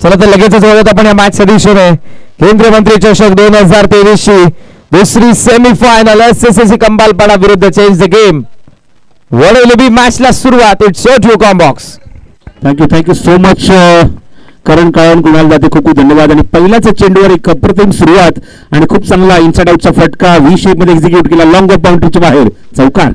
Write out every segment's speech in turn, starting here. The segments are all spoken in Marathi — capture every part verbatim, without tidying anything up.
चला तर लगेचच बघत आपण या मॅच दिशेने केंद्रीय मंत्री चषक दोन हजार तेवीस ची दुसरी semifinal S S C Kambalpada विरुद्ध change the game Vadoli match ला सुरुवात. It's your to comm box. Thank you thank you so much Karan काळन कुणाल जाते खूप खूप धन्यवाद. आणि पहिल्याच चेंडूवर एक अप्रतिम सुरुवात आणि खूप चांगला इनसाइड आउटचा फटका व्ही शेप मध्ये एक्झिक्यूट केला लॉंग ऑफ बाउंड्रीच्या बाहेर चौकार.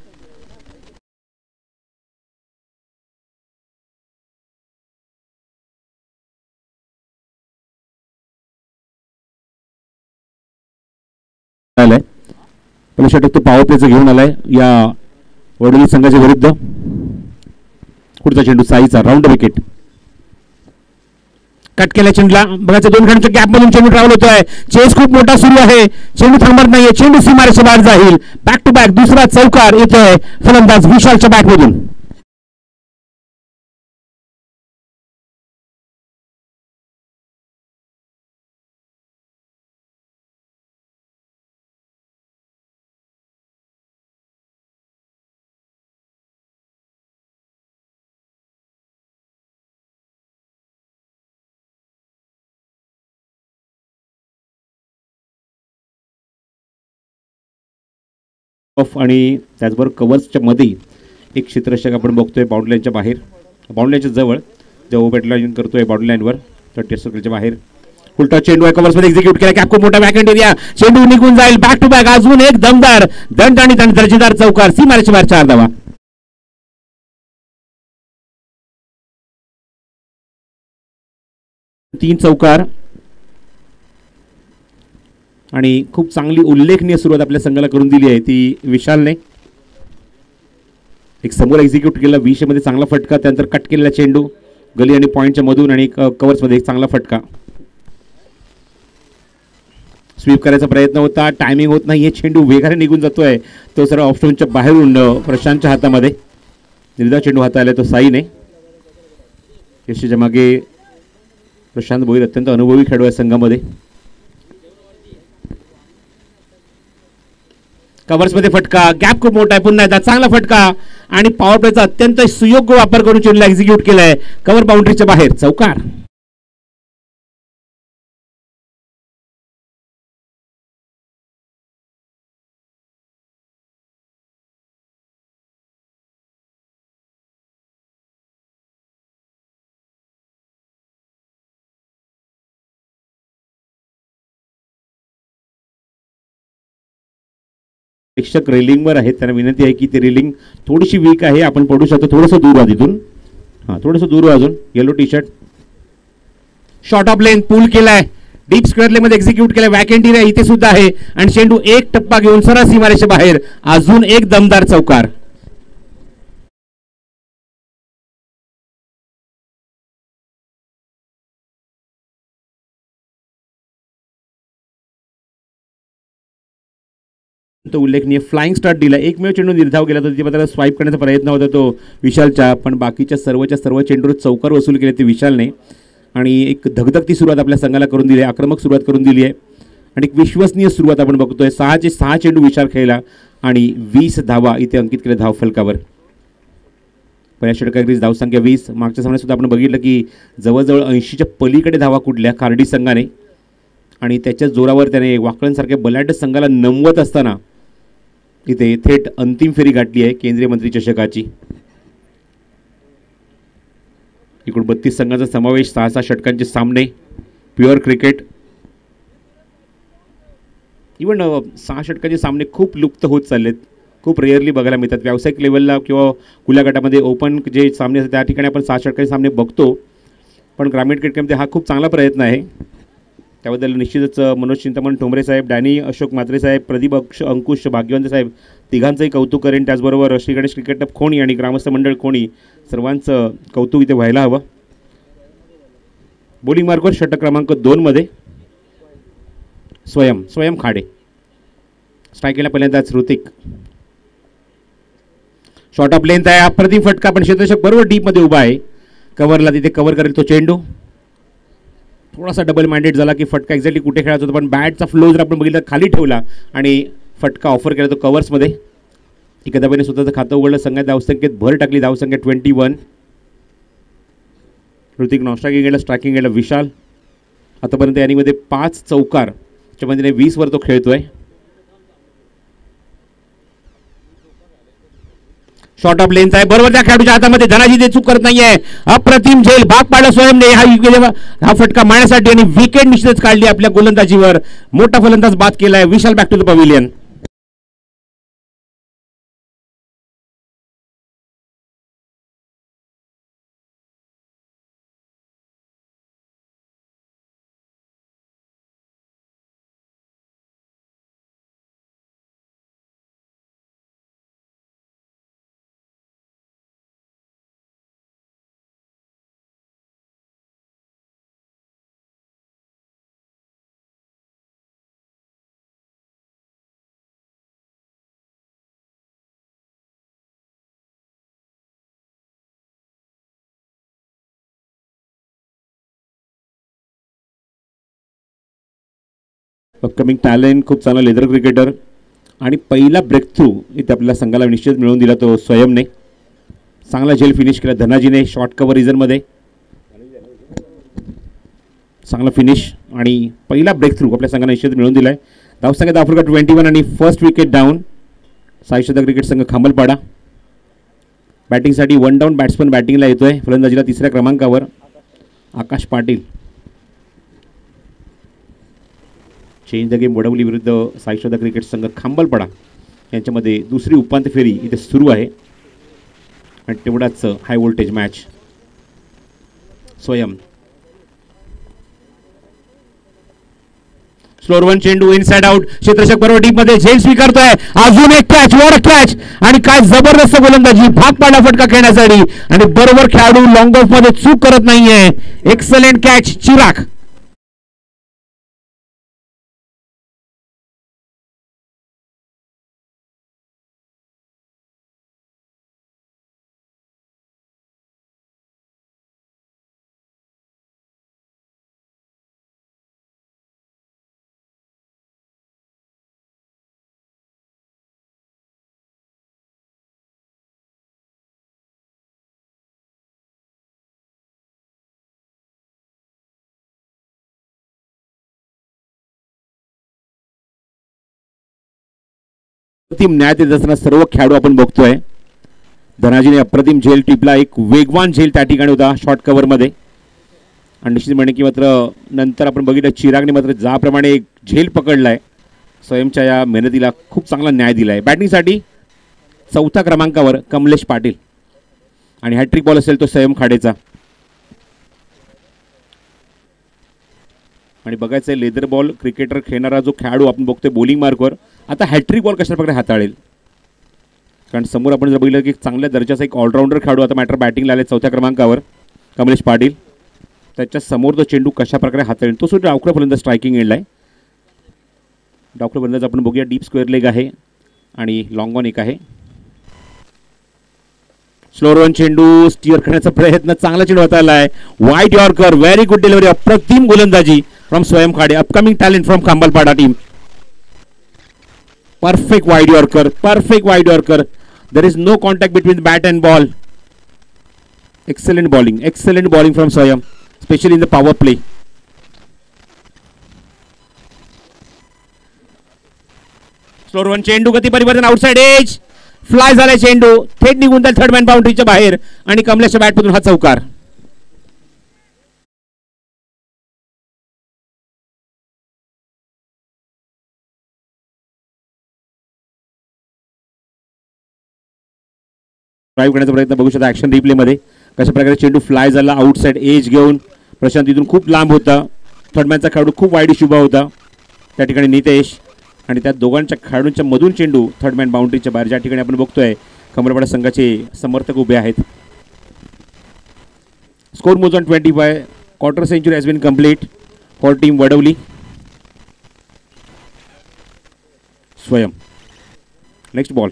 पहिला षटक तो पॉवर प्लेचं घेऊन आलाय या वडोली संघाच्या विरुद्ध. पुढचा चेंडू साईचा राऊंड विकेट. कट केल्या चेंडूला बघायचं दोन खंडाच्या गॅप मधून चेंडू ट्रॅव्हल होतोय. चेस खूप मोठा सुरू आहे. चेंडू थांबत नाहीये. चेंडू सीमारेषेच्या बाहेर जाईल. बॅक टू बॅक दुसरा चौकार येतोय फलंदाज विशालच्या बॅट मधून. ऑफ आणि त्याचबरोबर कव्हर्सच्या मध्ये एक क्षेत्ररक्षक आपण बघतोय बाउंड्री लाईनच्या बाहेर, बाउंड्री लाईनच्या जवळ जेव्हा बॅट लाईन करतोय बाउंड्री लाईनवर तर टेस्ट सर्कलच्या बाहेर. उलटा चेंडू आहे कव्हर्समध्ये एक्झिक्यूट केला. कॅप खूप मोठा बॅकहँड एरिया. चेंडू निघून जाईल. बॅक टू बॅक अजून एक दमदार दंड आणि दर्जेदार चौकार सीमारेषेच्या बाहेर चार धावा. तीन चौकार आणि खूप चांगली उल्लेखनीय सुरुवात आपल्या संघाला करून दिली आहे ती विशालने. एक समोर एक्झिक्यूट केला वीस मध्ये चांगला फटका. त्यानंतर कट केलेला चेंडू गली आणि पॉईंटच्या मधून आणि कव्हर्समध्ये एक चांगला फटका. स्वीप करायचा प्रयत्न होता. टायमिंग होत नाही. चेंडू वेगाने निघून जातोय. तो सरळ ऑफस्टोनच्या बाहेरून प्रशांतच्या हातामध्ये निर्धाव चेंडू हाताळला तो साईने. यशच्या मागे प्रशांत भोईर अत्यंत अनुभवी खेळाडू आहे संघामध्ये. कव्हर्समध्ये फटका. गॅप खूप मोठा आहे. पुन्हा एकदा चांगला फटका आणि पॉवर प्लेचा अत्यंत सुयोग्य वापर करून चेंडूला एक्झिक्यूट केलाय कव्हर बाउंड्रीच्या बाहेर चौकार. प्रेक्षक रेलिंगवर आहेत. त्यांना विनंती आहे की ती रेलिंग थोडीशी वीक आहे. आपण पडू शकतो. थोडंसं दूर व्हा तिथून. हां थोडंसं दूर व्हा अजून. Yellow T shirt. Short of length pull केलाय. डीप स्क्वेअर लेन मध्ये एक्झिक्यूट केलाय. वॅकेंट एरिया इथे सुद्धा आहे आणि चेंडू एक टप्पा घेऊन सरळ सीमारेषेच्या बाहेर अजून एक दमदार चौकार. तो उल्लेखनीय फ्लाइंग स्टार्ट दिला. एकमेव चेंडू निर्धाव केला तर तिथे त्याला स्वाईप करण्याचा प्रयत्न होता तो विशालच्या. पण बाकीच्या सर्वच्या सर्व चेंडूवर चौकार वसूल केले ते विशालने आणि एक धगधगती सुरुवात आपल्या संघाला करून दिली आहे. आक्रमक सुरुवात करून दिली आहे आणि एक विश्वसनीय सुरुवात आपण बघतोय. सहाचे सहा चेंडू विशाल खेळला आणि वीस धावा इथे अंकित केले धाव फलकावर. पहिल्या षटकागीर धावसंख्या वीस. मागच्या सामन्यात सुद्धा आपण बघितलं की जवळजवळ ऐंशीच्या पलीकडे धावा कुठल्या कार्डी संघाने आणि त्याच्या जोरावर त्याने वाकळणसारख्या बलाढ्य संघाला नमवत असताना इथे थेट अंतिम फेरी गाठली आहे केंद्रीय मंत्री चषकाची. एकूण बत्तीस संघांचा समावेश. सहा सहा षटकांचे सामने. Pure cricket. इव्हन सहा षटकांचे सामने खूप लुप्त होत चाललेत. खूप रेअरली बघायला मिळतात. व्यावसायिक लेवलला किंवा खुल्या गटामध्ये ओपन जे सामने असतात त्या ठिकाणी आपण सहा षटकांचे सामने बघतो. पण ग्रामीण क्रिकेटमध्ये हा खूप चांगला प्रयत्न आहे. त्याबद्दल निश्चितच मनोज चिंतामण ठोंबरे साहेब, डॅनी अशोक म्हात्रे साहेब, प्रदीप अक्ष अंकुश भाग्यवंत साहेब तिघांचंही कौतुक करेन. त्याचबरोबर श्री गणेश क्रिकेट क्लब खोणी आणि ग्रामस्थ मंडळ खोणी सर्वांचं कौतुक इथे व्हायला हवं. बॉलिंग मार्कवर षटक क्रमांक दोनमध्ये स्वयं स्वयं खाडे. स्ट्राईकला पहिल्यांदाच ऋतिक. शॉर्ट ऑफ लेंथ आहे. अप्रतिम फटका पण क्षेत्ररक्षक बरोबर डीपमध्ये उभा आहे. कव्हरला तिथे कव्हर करेल तो चेंडू. थोडासा डबल माइंडेड झाला की फटका एक्झॅक्टली कुठे खेळायचा होता पण बॅटचा फ्लो जर आपण बघितला खाली ठेवला आणि फटका ऑफर केला तो कव्हर्समध्ये. एका धाब्याने स्वतःचं खातं उघडलं. संघात धावसंख्येत भर टाकली. धावसंख्या twenty one. Hrithik non striking गेला, स्ट्रायकिंग गेला विशाल. आतापर्यंत या इनिंगमध्ये पाच चौकार च्या मध्ये वीस वर तो खेळतोय. शॉर्ट ऑफ लेन्थ आहे, बरोबर त्या खेळाडूच्या हातामध्ये. धनाजी ते चूक करत नाहीये. अप्रतिम झेल, भाग पाडला स्वयंने हा हा फटका मारण्यासाठी आणि विकेट निश्चितच काढली आपल्या गोलंदाजीवर. मोठा फलंदाज बाद केलाय. Vishal back to the pavilion. Upcoming talent, खूप चांगला लेदर क्रिकेटर आणि पहिला ब्रेक थ्रू इथे आपल्याला संघाला निश्चित मिळवून दिला तो स्वयंने. चांगला झेल फिनिश केला धनाजीने शॉर्ट कव्हर रिझनमध्ये. चांगला फिनिश आणि पहिला ब्रेक थ्रू आपल्या संघाला निश्चित मिळवून दिलाय. धावसंख्या आफ्रिका ट्वेंटी वन आणि first wicket down. Saishada cricket संघ खांबलपाडा. बॅटिंगसाठी वन डाऊन बॅट्समन बॅटिंगला येतोय. फलंदाजीला तिसऱ्या क्रमांकावर Akash Patil. Change the game Vadavli विरुद्ध साईशदा क्रिकेट संघ खांबलपाडा यांच्यामध्ये दुसरी उपांत्य फेरी इथे सुरू आहे आणि तेवढाच high voltage match. Swayam slower one चेंडू इनसाइड आउट. क्षेत्ररक्षक बरोबर डीप मध्ये झेल स्वीकारतोय. अजून एक कॅच, वर कॅच आणि काय जबरदस्त गोलंदाजी. भाग पाडला फटका खेळण्यासाठी आणि बरोबर खेळाडू लॉंग ऑफ मध्ये चूक करत नाहीये. Excellent catch Chirag. अप्रतिम न्याय देत असताना सर्व खेळाडू आपण बघतोय. धनाजीने अप्रतिम झेल टिपला. एक वेगवान झेल त्या ठिकाणी होता शॉर्ट कव्हरमध्ये आणि निश्चित म्हणे की मात्र नंतर आपण बघितलं चिरागने मात्र ज्याप्रमाणे एक झेल पकडलाय स्वयंच्या या मेहनतीला खूप चांगला न्याय दिलाय. बॅटिंगसाठी चौथ्या क्रमांकावर कमलेश पाटील आणि हॅट्रिक बॉल असेल तो स्वयं खाडेचा. आणि बघायचं लेदर बॉल क्रिकेटर खेळणारा जो खेळाडू आपण बघतोय बॉलिंग मार्कवर आता हॅट्रिक बॉल कशा प्रकारे हाताळेल. कारण समोर आपण जर बघितलं की चांगल्या दर्जाचा एक ऑलराऊंडर खेळाडू आता मॅटर बॅटिंगला आले चौथ्या क्रमांकावर कमलेश पाटील. त्याच्या समोर तो चेंडू कशा प्रकारे हाताळेल. तो सुद्धा डावखुरा फलंदाज स्ट्रायकिंग एंडला आहे. डावखुरा फलंदाज आपण बघूया. डीप स्क्वेअर लेग आहे आणि लॉंग ऑन एक आहे. स्लोअर वन चेंडू स्टिअर करण्याचा प्रयत्न. चांगला चेंडू हाताळला आहे. वाईट यॉर्कर, व्हेरी गुड डिलिव्हरी. अप्रतिम गोलंदाजी from Swayam Khade. Upcoming talent from Khambalpada team. Perfect wide Yorker, perfect wide Yorker. There is no contact between bat and ball. Excellent bowling, excellent bowling from Swayam, especially in the power play. Slow one चेंडू गती परिवर्तन आउटसाइड एज. फ्लाय झालाय चेंडू थेट निघून त्या थर्ड मॅन बाउंड्रीच्या बाहेर आणि कमलेशच्या बॅटमधून हा चौकार. ड्राईव्ह करण्याचा प्रयत्न बघू शकता ॲक्शन रिप्लेमध्ये कशा प्रकारे चेंडू फ्लाय झाला आउटसाइड एज घेऊन. प्रशांत इथून खूप लांब होता. थर्डमॅनचा खेळाडू खूप वाईड शुभा होता त्या ठिकाणी नितेश आणि त्या दोघांच्या खेळाडूंच्या मधून चेंडू थर्डमॅन बाउंड्रीच्या बाहेर ज्या ठिकाणी आपण बघतोय खांबलपाडा संघाचे समर्थक उभे आहेत. स्कोर मोज on twenty five. Quarter century has been complete for team Vadavli. Swayam next ball.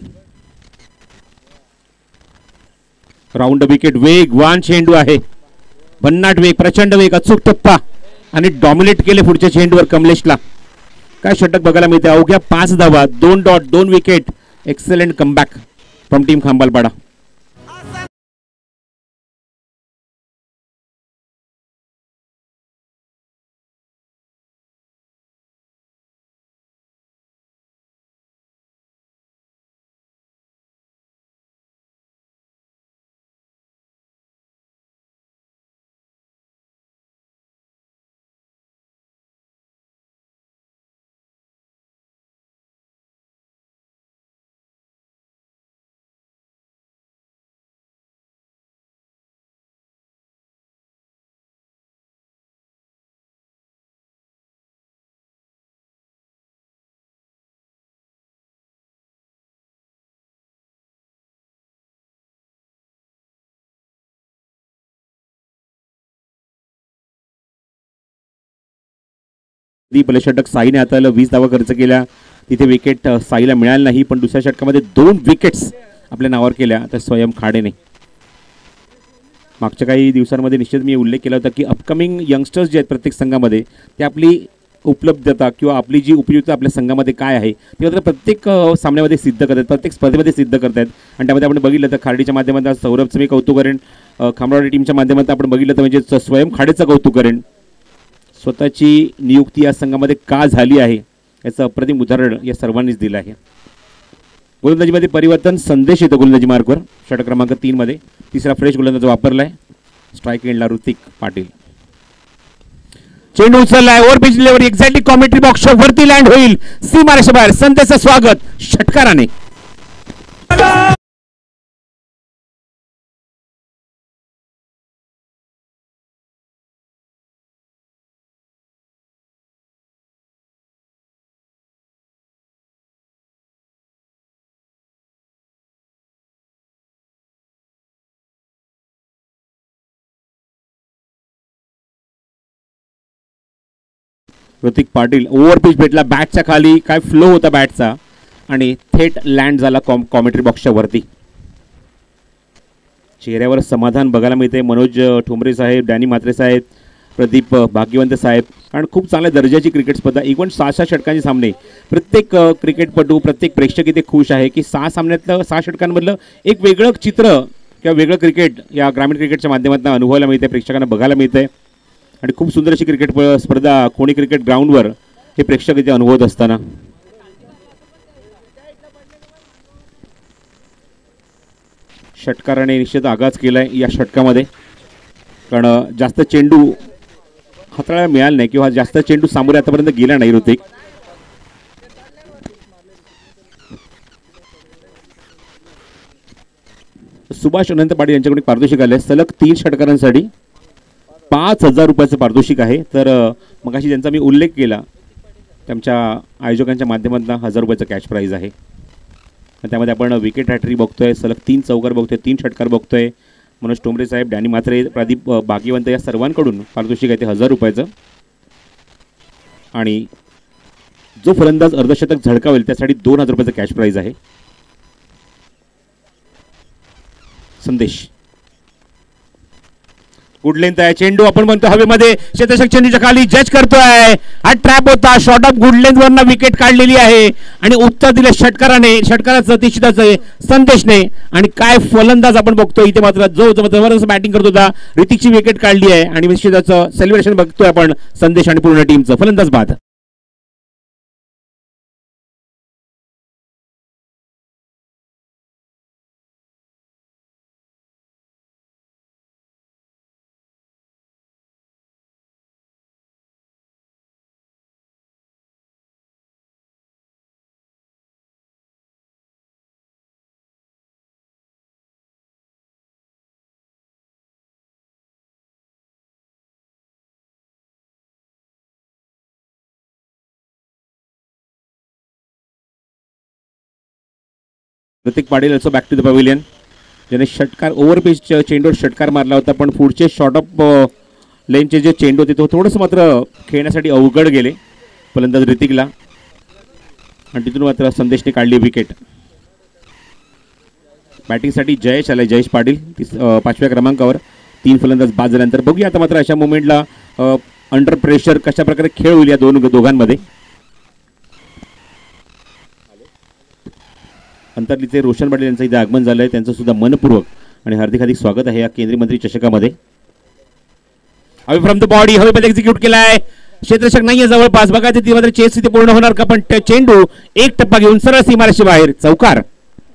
Round wicket. वेगवान चेंडू आहे. भन्नाट वेग, प्रचंड वेग, अचूक टप्पा आणि डॉमिनेट केले पुढच्या चेंडूवर कमलेशला. काय षटक बघायला मिळते. अवघ्या पाच धावा, दोन डॉट, दोन wicket. Excellent comeback from team Khambalpada. पहिल्या षटक साईने हाताळलं, वीस धावा खर्च केल्या, तिथे विकेट साईला मिळाली नाही, पण दुसऱ्या षटकामध्ये दोन विकेट्स आपल्या नावावर केल्या तर स्वयं खाडेने. मागच्या काही दिवसांमध्ये निश्चित मी उल्लेख केला होता की अपकमिंग यंगस्टर्स जे आहेत प्रत्येक संघामध्ये ते आपली उपलब्धता किंवा आपली जी उपयुक्तता आपल्या संघामध्ये काय आहे ते मात्र प्रत्येक सामन्यामध्ये सिद्ध करतात, प्रत्येक स्पर्धेमध्ये सिद्ध करतात. आणि त्यामध्ये आपण बघितलं तर खार्डीच्या माध्यमातून सौरभचं मी कौतुक करेन, खामरावडी टीमच्या माध्यमातून आपण बघितलं तर म्हणजे स्वयं खाडेचं कौतुक करेन. स्वतःची नियुक्ती या संघामध्ये का झाली आहे याचं अप्रतिम उदाहरण या सर्वांनीच दिलं आहे. गोलंदाजीमध्ये परिवर्तन, संदेश येतो गोलंदाजी मार्कवर षटक क्रमांक तीन मध्ये. तिसरा फ्रेश गोलंदाज वापरलाय, स्ट्राईक एंडला ऋतिक पाटील. चेंडू उचललाय, over pitch delivery exactly commentary बॉक्सच्या वरती लँड होईल, सीमारेषा बाहेर. संदेशचं स्वागत षटकाराने. ऋतिक पाटील ओव्हर पिच भेटला बॅटच्या खाली, काय फ्लो होता बॅटचा आणि थेट लँड झाला कॉम कॉमेंट्री बॉक्सच्या वरती. चेहऱ्यावर समाधान बघायला मिळते मनोज ठोंबरे साहेब, डॅनी म्हात्रे साहेब, प्रदीप भाग्यवंत साहेब. कारण खूप चांगल्या दर्जाची क्रिकेट स्पर्धा, इव्हन सहा सहा षटकांचे सामने. प्रत्येक क्रिकेटपटू प्रत्येक प्रेक्षक इथे खुश आहे की सहा सामन्यातलं सहा षटकांमधलं एक वेगळं चित्र किंवा वेगळं क्रिकेट या ग्रामीण क्रिकेटच्या माध्यमातून अनुभवायला मिळते, प्रेक्षकांना बघायला मिळते. आणि खूप सुंदर अशी क्रिकेट स्पर्धा कोणी क्रिकेट ग्राउंडवर हे प्रेक्षक इथे अनुभवत असताना. षटकाराने निश्चित आगाज केलाय या षटकामध्ये, कारण जास्त चेंडू हाताळायला मिळाला नाही किंवा जास्त चेंडू सामोरे आतापर्यंत गेला नाही ऋतिक. सुभाष अनंत पाटील यांच्याकडे पारितोषिक आले सलग तीन षटकारांसाठी पाच हजार रुपयाचं पारितोषिक आहे. तर मगाशी ज्यांचा मी उल्लेख केला त्यांच्या आयोजकांच्या माध्यमातून हजार रुपयाचं कॅश प्राईज आहे. त्यामध्ये आपण विकेट हॅट्रिक बघतोय, सलग तीन चौकार बघतोय, तीन षटकार बघतोय. मनोज टोंबरे साहेब, डॅनी म्हात्रे, प्रदीप भाग्यवंत या सर्वांकडून पारितोषिक आहे ते हजार रुपयाचं. आणि जो फलंदाज अर्धशतक झळकावेल त्यासाठी दोन हजार रुपयाचं कॅश प्राईज आहे. संदेश गुड लेंथ आहे, चेंडू आपण म्हणतो हवेमध्ये, क्षेत्ररक्षक चेंडूच्या खाली जज करतोय. हा ट्रॅप होता, शॉर्ट ऑफ गुड लेंथ वरनं विकेट काढलेली आहे आणि उत्तर दिले षटकाराने, षटकाराचं तिशिदाचं संदेशने. आणि काय फलंदाज आपण बघतोय इथे मात्र जो जबरदस्त बॅटिंग करत होता ऋतिकची विकेट काढली आहे आणि निश्चितच सेलिब्रेशन बघतोय आपण संदेश आणि पूर्ण टीमचं. फलंदाज बाद. Hrithik Patil also back to the pavilion, ज्याने षटकार ओव्हर पिच चेंडूवर षटकार मारला होता, पण पुढचे शॉर्ट ऑफ लेनचे जे चेंडू होते तो थोडंसं मात्र खेळण्यासाठी अवघड गेले फलंदाज ऋतिकला आणि तिथून मात्र संदेशने काढली विकेट. बॅटिंगसाठी जयेश आलाय, जयेश पाटील पाचव्या क्रमांकावर. तीन फलंदाज बाद झाल्यानंतर बघूया आता मात्र अशा मोमेंटला अंडर प्रेशर कशा प्रकारे खेळ होईल या दोन दोघांमध्ये. अंतर्लीचे रोशन पाटील यांचं इथे आगमन झालंय, त्यांचं सुद्धा मनपूर्वक आणि हार्दिक हार्दिक स्वागत आहे या केंद्रीय मंत्री चषकामध्ये. अवे फ्रॉम द बॉडी हवेमध्ये एक्झिक्यूट केलाय, क्षेत्ररक्षक नाहीये जवळपास. बघायचं ती मात्र चेस इथे पूर्ण होणार का, पण चेंडू एक टप्पा घेऊन सरळ सीमारेषे बाहेर, चौकार.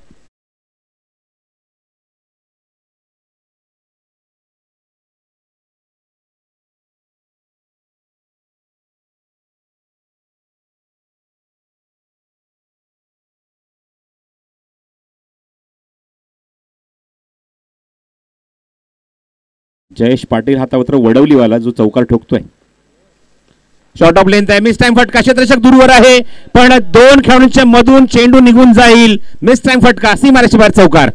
जयेश पाटील हातावत्र वडवलीवाला जो चौकार ठोकतोय. शॉर्ट ऑफ लेंथ आहे, मिस टाइम फटका, क्षेत्ररक्षक दूरवर आहे पण दोन खेळाडूंच्या मधून चेंडू निघून जाईल. मिस टाइम फटका, सीमारेषे बाहेर, चौकार.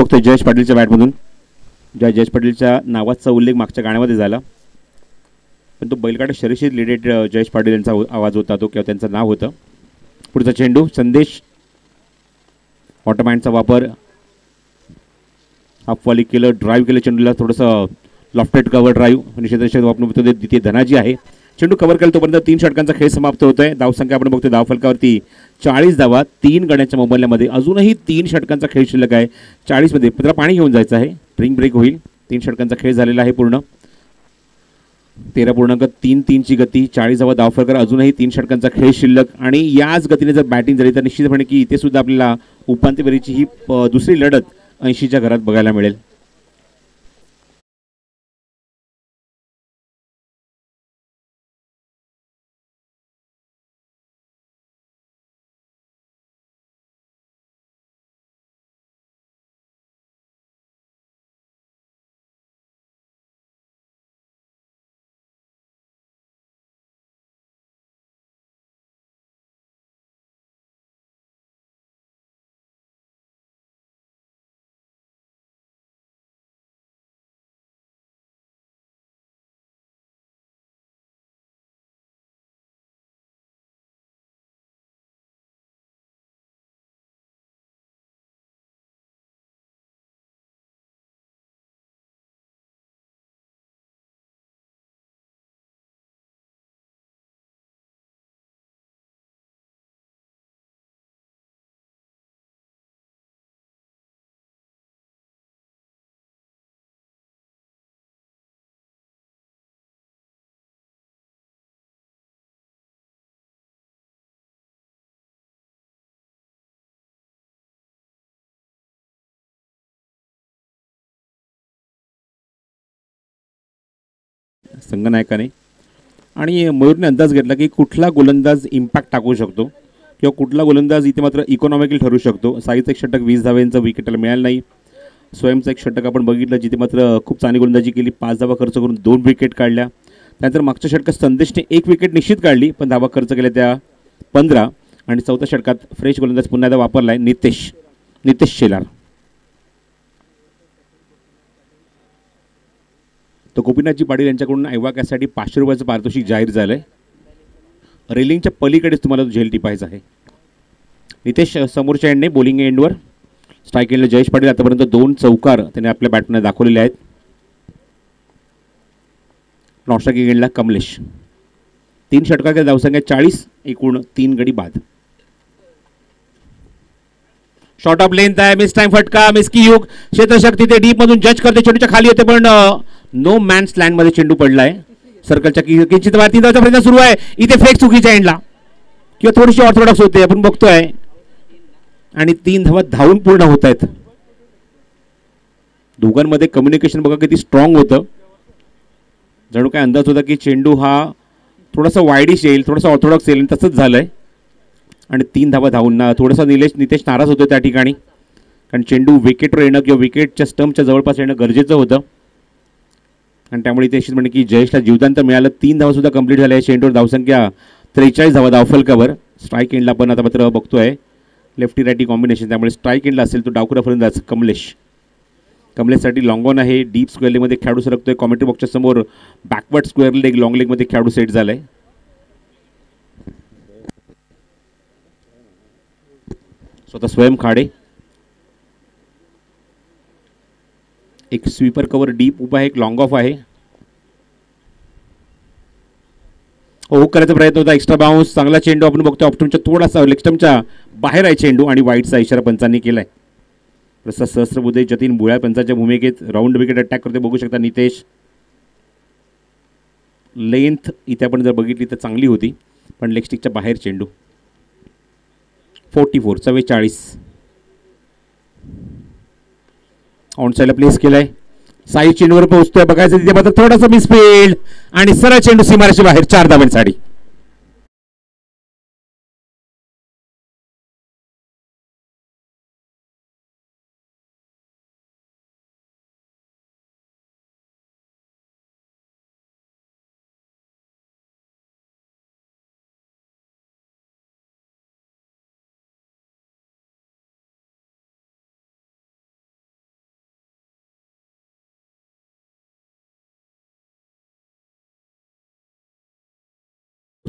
बघतोय जयेश पाटीलच्या बॅटमधून, ज्या जयेश पाटीलच्या नावाचा उल्लेख मागच्या गाण्यामध्ये झाला, पण तो बैलगाडा शर्यतीशी रिलेटेड जयेश पाटील यांचा आवाज होता तो, किंवा त्यांचं नाव होतं. पुढचा चेंडू संदेश, ऑटोमॅनचा वापर, हाफवाली केलं, ड्राईव्ह केलं चेंडूला, थोडंसं लॉफ्टेड कव्हर ड्राईव्ह निषेधाचे वापर होतो. तिथे धनाजी आहे, चेंडू कव्हर केला तोपर्यंत तीन षटकांचा खेळ समाप्त होतोय. धावसंख्या आपण बघतोय धाव फलकावरती चाळीस धावा, तीन गड्यांच्या मोबाईलमध्ये. अजूनही तीन षटकांचा खेळ शिल्लक आहे. चाळीसमध्ये पत्र पाणी घेऊन जायचं आहे, ड्रिंक ब्रेक होईल. तीन षटकांचा खेळ झालेला आहे पूर्ण. तेरा पूर्णांक तीन तीनची गती, चाळीस धावा धाव फलकावर, अजूनही तीन षटकांचा खेळ शिल्लक. आणि याच गतीने जर बॅटिंग झाली तर निश्चितपणे की इथे सुद्धा आपल्याला उपांत्य फेरीची ही दुसरी लढत ऐंशीच्या घरात बघायला मिळेल. संघनायकाने आणि मयूरने अंदाज घेतला की कुठला गोलंदाज इम्पॅक्ट टाकू शकतो किंवा कुठला गोलंदाज इथे मात्र इकॉनॉमिकल ठरू शकतो. साईचं एक षटक वीस धाव्यांचं विकेटला मिळालं नाही. स्वयंचं एक षटक आपण बघितलं जिथे मात्र खूप चांगली गोलंदाजी केली, पाच धावा खर्च करून दोन विकेट काढल्या. त्यानंतर मागच्या षटकात संदेशने एक विकेट निश्चित काढली, पण धावा खर्च केल्या त्या पंधरा. आणि चौथ्या षटकात फ्रेश गोलंदाज पुन्हा एकदा वापरला आहे नितेश नितेश शेलार. तर गोपीनाथजी पाटील यांच्याकडून ऐवाक्यासाठी पाचशे रुपयाचं पारितोषिक जाहीर झालं आहे. रेलिंगच्या पलीकडेच तुम्हाला झेल टिपायचा आहे. नितेश समोरच्या एंडने बॉलिंग एंडवर, स्ट्राईक एंडला जयेश पाटील. आतापर्यंत दोन चौकार त्याने आपल्या बॅटने दाखवलेले आहेत. नॉस्ट्राईक एंडला कमलेश. तीन षटकाच्या धावसंख्या चाळीस, एकूण तीन गडी बाद. शॉर्ट ऑफ लेंथ आहे, मिस टाइम फटका, मिसकी युग क्षेत्रशक तिथे डीप मधून जज करते, चेंडूच्या खाली येते पण नो मॅन्स लँड मध्ये चेंडू पडलाय. सर्कलच्या किंचित वर तीन धावाचा प्रयत्न सुरू आहे. इथे फेक चुकीच्या एंडला किंवा थोडीशी ऑर्थोडॉक्स होते आपण बघतोय, आणि तीन धावा धावून पूर्ण होत आहेत. दोघांमध्ये कम्युनिकेशन बघा किती स्ट्रॉंग होतं. जणू काय अंदाज होता की चेंडू हा थोडासा वाईडिश येईल, थोडासा ऑर्थोडॉक्स येईल, तसंच झालंय. आणि तीन धावा धावून ना थोडासा निलेश नितेश नाराज होतो त्या ठिकाणी, कारण चेंडू विकेटवर येणं किंवा विकेटच्या स्टंपच्या जवळपास येणं गरजेचं होतं. आणि त्यामुळे ते निश्चित म्हणजे की जयेशला जीवदान तर मिळालं. तीन धावा सुद्धा कंप्लीट झाल्या आहे. चेंडूवर धावसंख्या त्रेचाळीस धावा धावफलकावर. स्ट्राईक एंडला पण आता मात्र बघतोय लेफ्टी रायटी कॉम्बिनेशन, त्यामुळे स्ट्राईक एंडला असेल तो डावखुरा फलंदाज कमलेश. कमलेशसाठी लॉंग ऑन आहे. डीप स्क्वेअर लेगमध्ये खेळाडू सरकतोय. कॉमेंट्री बॉक्सच्या समोर बॅकवर्ड स्क्वेअर लेग लॉंग लेगमध्ये खेळाडू सेट झालाय. स्वतः स्वयं खाडे. एक स्वीपर कव्हर डीप उभा आहे, एक लॉंग ऑफ आहे. हुक करायचा प्रयत्न होता, एक्स्ट्रा बाउन्स, चांगला चेंडू आपण बघतो. ऑप्टमच्या थोडासा लेगस्टमच्या बाहेर आहे चेंडू आणि वाईटचा इशारा पंचांनी केलाय. प्रसाद सहस्त्रबुद्धे जतीन भुळ्या पंचाच्या भूमिकेत राऊंड विकेट अटॅक करते बघू शकता नितेश. लेंथ इथे आपण जर बघितली तर चांगली होती, पण लेगस्टिकच्या बाहेर चेंडू. फोर्टी फोर चव्वेचाळीस ऑन साईडला प्लेस केलाय. साई चेंडूवर पोहोचतोय, बघायचं तिथे मात्र थोडासा मिसफील्ड आणि सरळ चेंडू सीमारेषे बाहेर, चार धावांसाठी.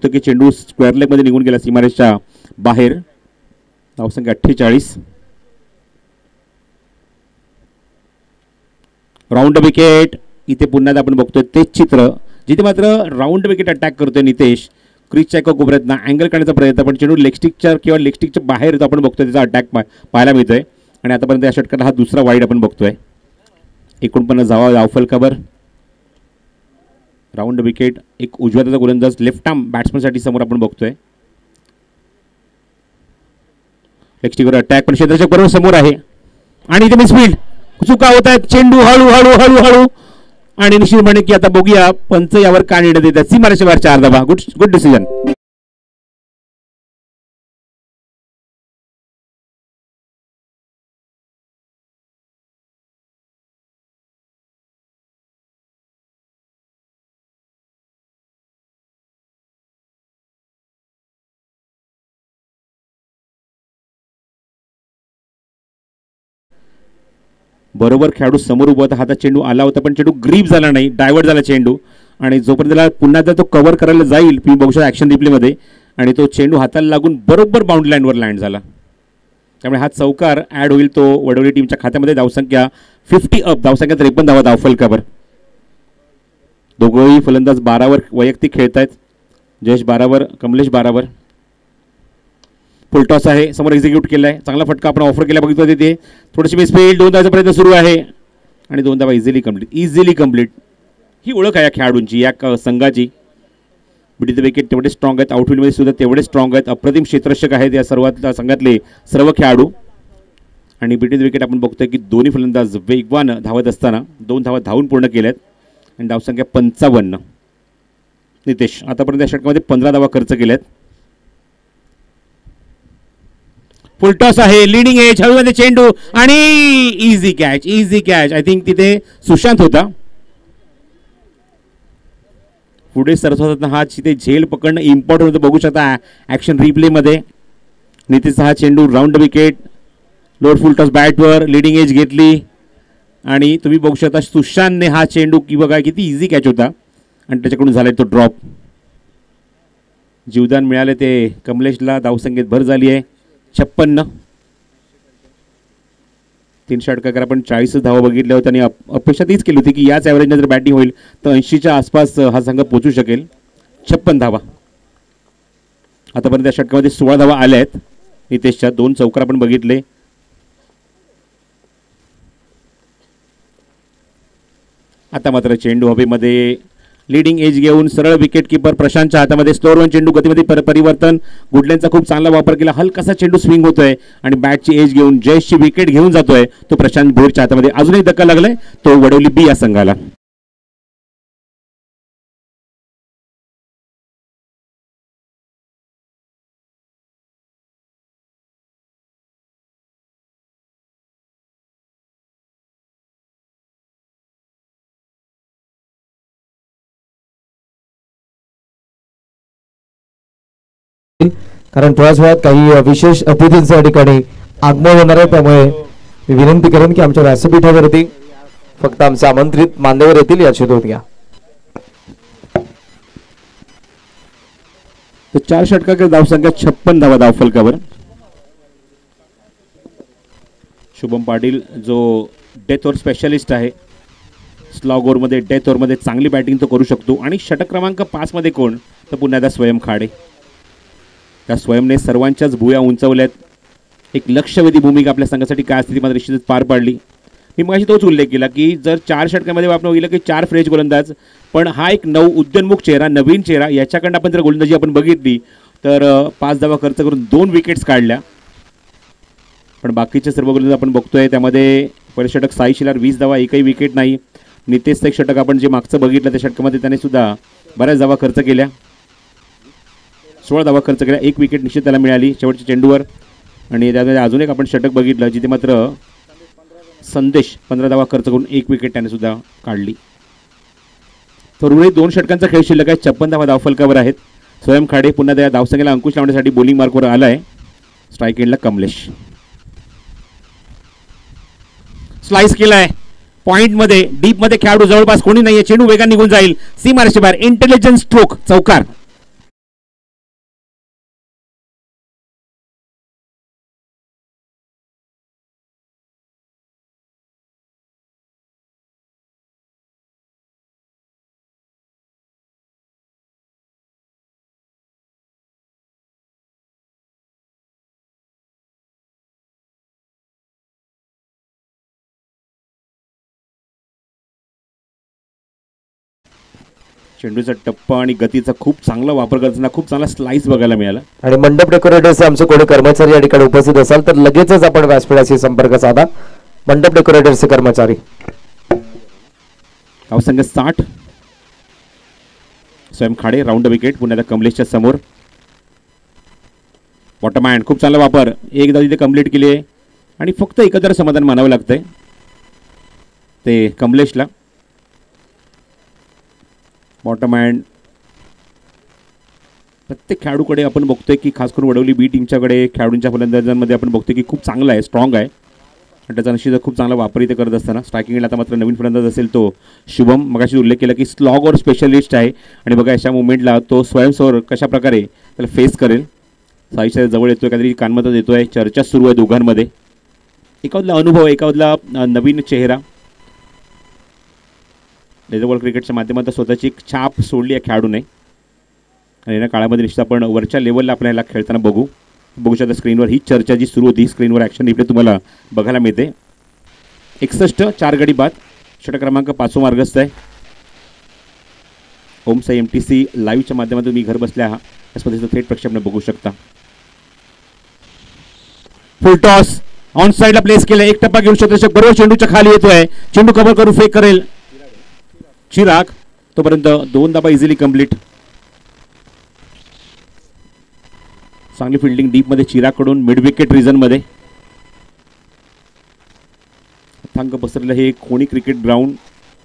बघतो की चेंडू स्क्वेअर लेग मध्ये निघून गेला सीमारेषच्या बाहेर. धावसंख्या अठ्ठेचाळीस. Round wicket. इथे पुन्हा आपण बघतोय तेच चित्र, जिथे मात्र राऊंड विकेट अटॅक करतोय नितेश. क्रिसच्या एका कोपऱ्यात ना अँगल काढण्याचा प्रयत्न, पण चेंडू लेगस्टिकच्या किंवा लेगस्टिकच्या बाहेर आपण बघतोय त्याचा अटॅक पाहायला मिळतोय. आणि आतापर्यंत या षटकाला हा दुसरा वाईड आपण बघतोय. एकोणपन्नास धावा धावफल कव्हर. Round wicket. एक उजव्या हाताचा गोलंदाज लेफ्ट आर्म बॅट्समनसाठी समोर आपण बघतोय. लेगस्टिकवर अटॅक, पण क्षेत्ररक्षक बरोबर समोर आहे आणि इथे मिसफील्ड. चुका होत आहेत. चेंडू हळू हळू हळू हळू आणि निश्चितपणे की आता बघूया पंच यावर का निर्णय देतात. सीमारेषेच्या बाहेर चार धावा. Good good decision. बरोबर खेळाडू समोर उभा होता, हातात चेंडू आला होता पण चेंडू ग्रीप झाला नाही, डायव्हर्ट झाला चेंडू. आणि जोपर्यंत त्याला पुन्हा एकदा तो कव्हर करायला जाईल, तुम्ही बघू शकता ॲक्शन रिप्लेमध्ये, आणि तो चेंडू हाताला लागून बरोबर बाउंड्री लाईनवर लँड झाला. त्यामुळे हा चौकार ॲड होईल तो वडवली टीमच्या खात्यामध्ये. धावसंख्या फिफ्टी अप. धावसंख्या त्रेपन्न धावा धावफल कव्हर. दोघंही फलंदाज बारावर वैयक्तिक खेळत आहेत. जयेश बारावर, कमलेश बारावर. फुलटॉस आहे, समोर एक्झिक्यूट केला आहे. चांगला फटका आपण ऑफर केला बघितलं तिथे. थोडीशी मिसफील्ड. दोन धावाचा प्रयत्न सुरू आहे आणि दोन धावा इझिली कंप्लीट. इझिली कंप्लीट ही ओळख आहे या खेळाडूंची, या संघाची. बिडी द विकेट तेवढे स्ट्रॉंग आहेत, आउटफील्डमध्ये सुद्धा तेवढे स्ट्रॉंग आहेत. अप्रतिम क्षेत्ररक्षक आहेत या सर्वात संघातले सर्व खेळाडू. आणि बिडी द विकेट आपण बघतोय की दोन्ही फलंदाज वेगवान धावत असताना दोन धावा धावून पूर्ण केल्यात आणि धावसंख्या पंचावन्न. नितेश आतापर्यंत या षटकामध्ये पंधरा धावा खर्च केल्यात. फुलटॉस आहे, लिडिंग एज, हळूमध्ये चेंडू आणि easy catch. Easy catch. I think तिथे सुशांत होता. पुढे सरत होता हा तिथे झेल पकडणं इम्पॉर्टंट होतं. बघू शकता ॲक्शन रिप्लेमध्ये नितेशचा हा चेंडू राऊंड विकेट. लोड फुलटॉस बॅटवर, लिडिंग एज घेतली आणि तुम्ही बघू शकता सुशांतने हा चेंडू की बघा किती इझी कॅच होता आणि त्याच्याकडून झाला तो ड्रॉप. जीवदान मिळाले ते कमलेशला. धावसंख्येत भर झाली आहे छप्पन्न. तीन षटकावर आपण चाळीस धावा बघितल्या होत्या आणि अपेक्षा तीच केली होती की याच ॲव्हरेजने जर बॅटिंग होईल तर ऐंशीच्या आसपास हा संघ पोहोचू शकेल. छप्पन धावा. आतापर्यंत या षटकामध्ये सोळा धावा आल्या आहेत नितेशच्या. दोन चौकार आपण बघितले. आता मात्र चेंडू हवेमध्ये, लिडिंग एज घेऊन सरळ विकेट किपर प्रशांतच्या हातामध्ये. स्लोअर वन चेंडू, गतीमध्ये पर परिवर्तन. गुडलेनचा खूप चांगला वापर केला. हलकासा चेंडू स्विंग होतोय आणि बॅटची एज घेऊन जयेशची विकेट घेऊन जातोय तो प्रशांत भोईरच्या हातामध्ये. अजूनही धक्का लागलाय तो वडवली बी या संघाला. कारण थोड्याच वेळात काही विशेष अतिथींच्या ठिकाणी आगमन होणार आहे, त्यामुळे मी विनंती करेन की आमच्या व्यासपीठावरती फक्त आमचे आमंत्रित मान्यवर येतील याची नोंद घ्या. तर चार षटकाकडे धावसंख्या छप्पन धावा धावफल कव्हर. शुभम पाटील जो डेथ ओव्हर स्पेशलिस्ट आहे, स्लॉग ओव्हरमध्ये डेथ ओव्हरमध्ये चांगली बॅटिंग तो करू शकतो. आणि षटक क्रमांक पाच मध्ये कोण, तर पुन्हा एकदा स्वयं खाडे. त्या स्वयंने सर्वांच्याच भुया उंचावल्यात. एक लक्षवेधी भूमिका आपल्या संघासाठी काय असते ती मात्र निश्चितच पार पाडली. मी मगाशी तोच उल्लेख केला की जर चार षटकामध्ये आपण बघितलं की चार फ्रेश गोलंदाज, पण हा एक नव उद्योन्मुख चेहरा, नवीन चेहरा, याच्याकडनं आपण जर गोलंदाजी आपण बघितली तर पाच धावा खर्च करून दोन विकेट्स काढल्या. पण बाकीचे सर्व गोलंदाज आपण बघतोय त्यामध्ये पहिले षटक साई शिलार वीस धावा, एकही विकेट नाही. नितेशचं एक षटक आपण जे मागचं बघितलं त्या षटकामध्ये त्याने सुद्धा बऱ्याच धावा खर्च केल्या. सोळा धावा खर्च केल्या, एक विकेट निश्चित त्याला मिळाली शेवटच्या चेंडूवर. आणि त्यामध्ये अजून एक आपण षटक बघितलं जिथे मात्र संदेश पंधरा धावा खर्च करून एक विकेट त्याने सुद्धा काढली. तर उर्वरित दोन षटकांचा खेळ शिल्लक आहे. छप्पन धावा धावफलकावर आहेत. स्वयं खाडे पुन्हा त्या धावसंख्येला अंकुश लावण्यासाठी बॉलिंग मार्कवर आला आहे. स्ट्राईक एंडला कमलेश. स्लाइस केलाय पॉईंटमध्ये, डीपमध्ये खेळाडू जवळपास कोणी नाहीये. चेंडू वेगाने निघून जाईल सीमारेषेबाहेर. इंटेलिजन्स स्ट्रोक, चौकार. चेंडूचा टप्पा आणि गतीचा खूप चांगला वापर करताना खूप चांगला स्लाइस बघायला मिळाला. आणि मंडप डेकोरेटर्सचे आमचे कोणी कर्मचारी या ठिकाणी उपस्थित असाल तर लगेचच आपण व्यासपीठाशी संपर्क साधा. मंडप डेकोरेटर्सचे कर्मचारी. धावसंख्या साठ. स्वयं खाडे राऊंड विकेट पुन्हा कमलेशच्या समोर. बॉटम हँड खूप चांगला वापर, एकदा तिथे कंप्लीट केली आहे आणि फक्त एकत्र समाधान मानावं लागतंय ते कमलेशला. बॉटम हँड प्रत्येक खेळाडूकडे आपण बघतोय की खास करून वडवली बी टीमच्याकडे खेळाडूंच्या फलंदाजांमध्ये आपण बघतोय की खूप चांगला आहे, स्ट्रॉंग आहे आणि त्याचा निश्चित खूप चांगला वापर इथे करत असताना स्ट्रायकिंगला आता मात्र नवीन फलंदाज असेल तो शुभम. मगाशी उल्लेख केला की स्लॉग और स्पेशलिस्ट आहे आणि बघा अशा मुवमेंटला तो स्वयंसवर कशा प्रकारे त्याला फेस करेल. साईच्या जवळ येतोय, काहीतरी कानमत देतोय, चर्चा सुरू आहे दोघांमध्ये. एकावधला अनुभव, एकावधला नवीन चेहरा. लेझरबॉल क्रिकेटच्या माध्यमातून स्वतःची एक छाप सोडली आहे खेळाडूने आणि या काळामध्ये निश्चित आपण वरच्या लेवलला आपल्याला खेळताना बघू बघू शकता. स्क्रीनवर ही चर्चा जी सुरू होती स्क्रीनवर ॲक्शन रिप्ले तुम्हाला बघायला मिळते. एकसष्ट चार गडी बाद. षटक क्रमांक पाचवा मार्गस्थ आहे. ओमसाई एम टी सी लाईव्हच्या माध्यमातून मी घर बसल्या हा या स्पर्धेचं थेट प्रक्षेपण बघू शकता. फुल टॉस ऑन साईडला प्लेस केलं, एक टप्पा घेऊन क्षेत्ररक्षक बरोबर चेंडूच्या खाली येतोय. चेंडू कव्हर करून फेक करेल चिराग, तोपर्यंत दोन धाबा इझिली कंप्लीट. चांगली फिल्डिंग डीप मध्ये चिरागकडून मिड विकेट रिजन मध्ये. थांग पसरलं हे कोणी क्रिकेट ग्राउंड.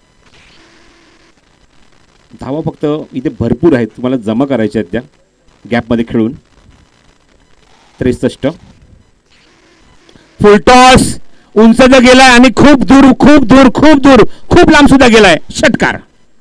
धावा फक्त इथे भरपूर आहेत, तुम्हाला जमा करायच्या आहेत त्या गॅपमध्ये खेळून. त्रेसष्ट. फुल टॉस उंच गेलाय आणि खूप दूर खूप दूर खूप दूर खूप लांब सुद्धा गेलाय. षटकार.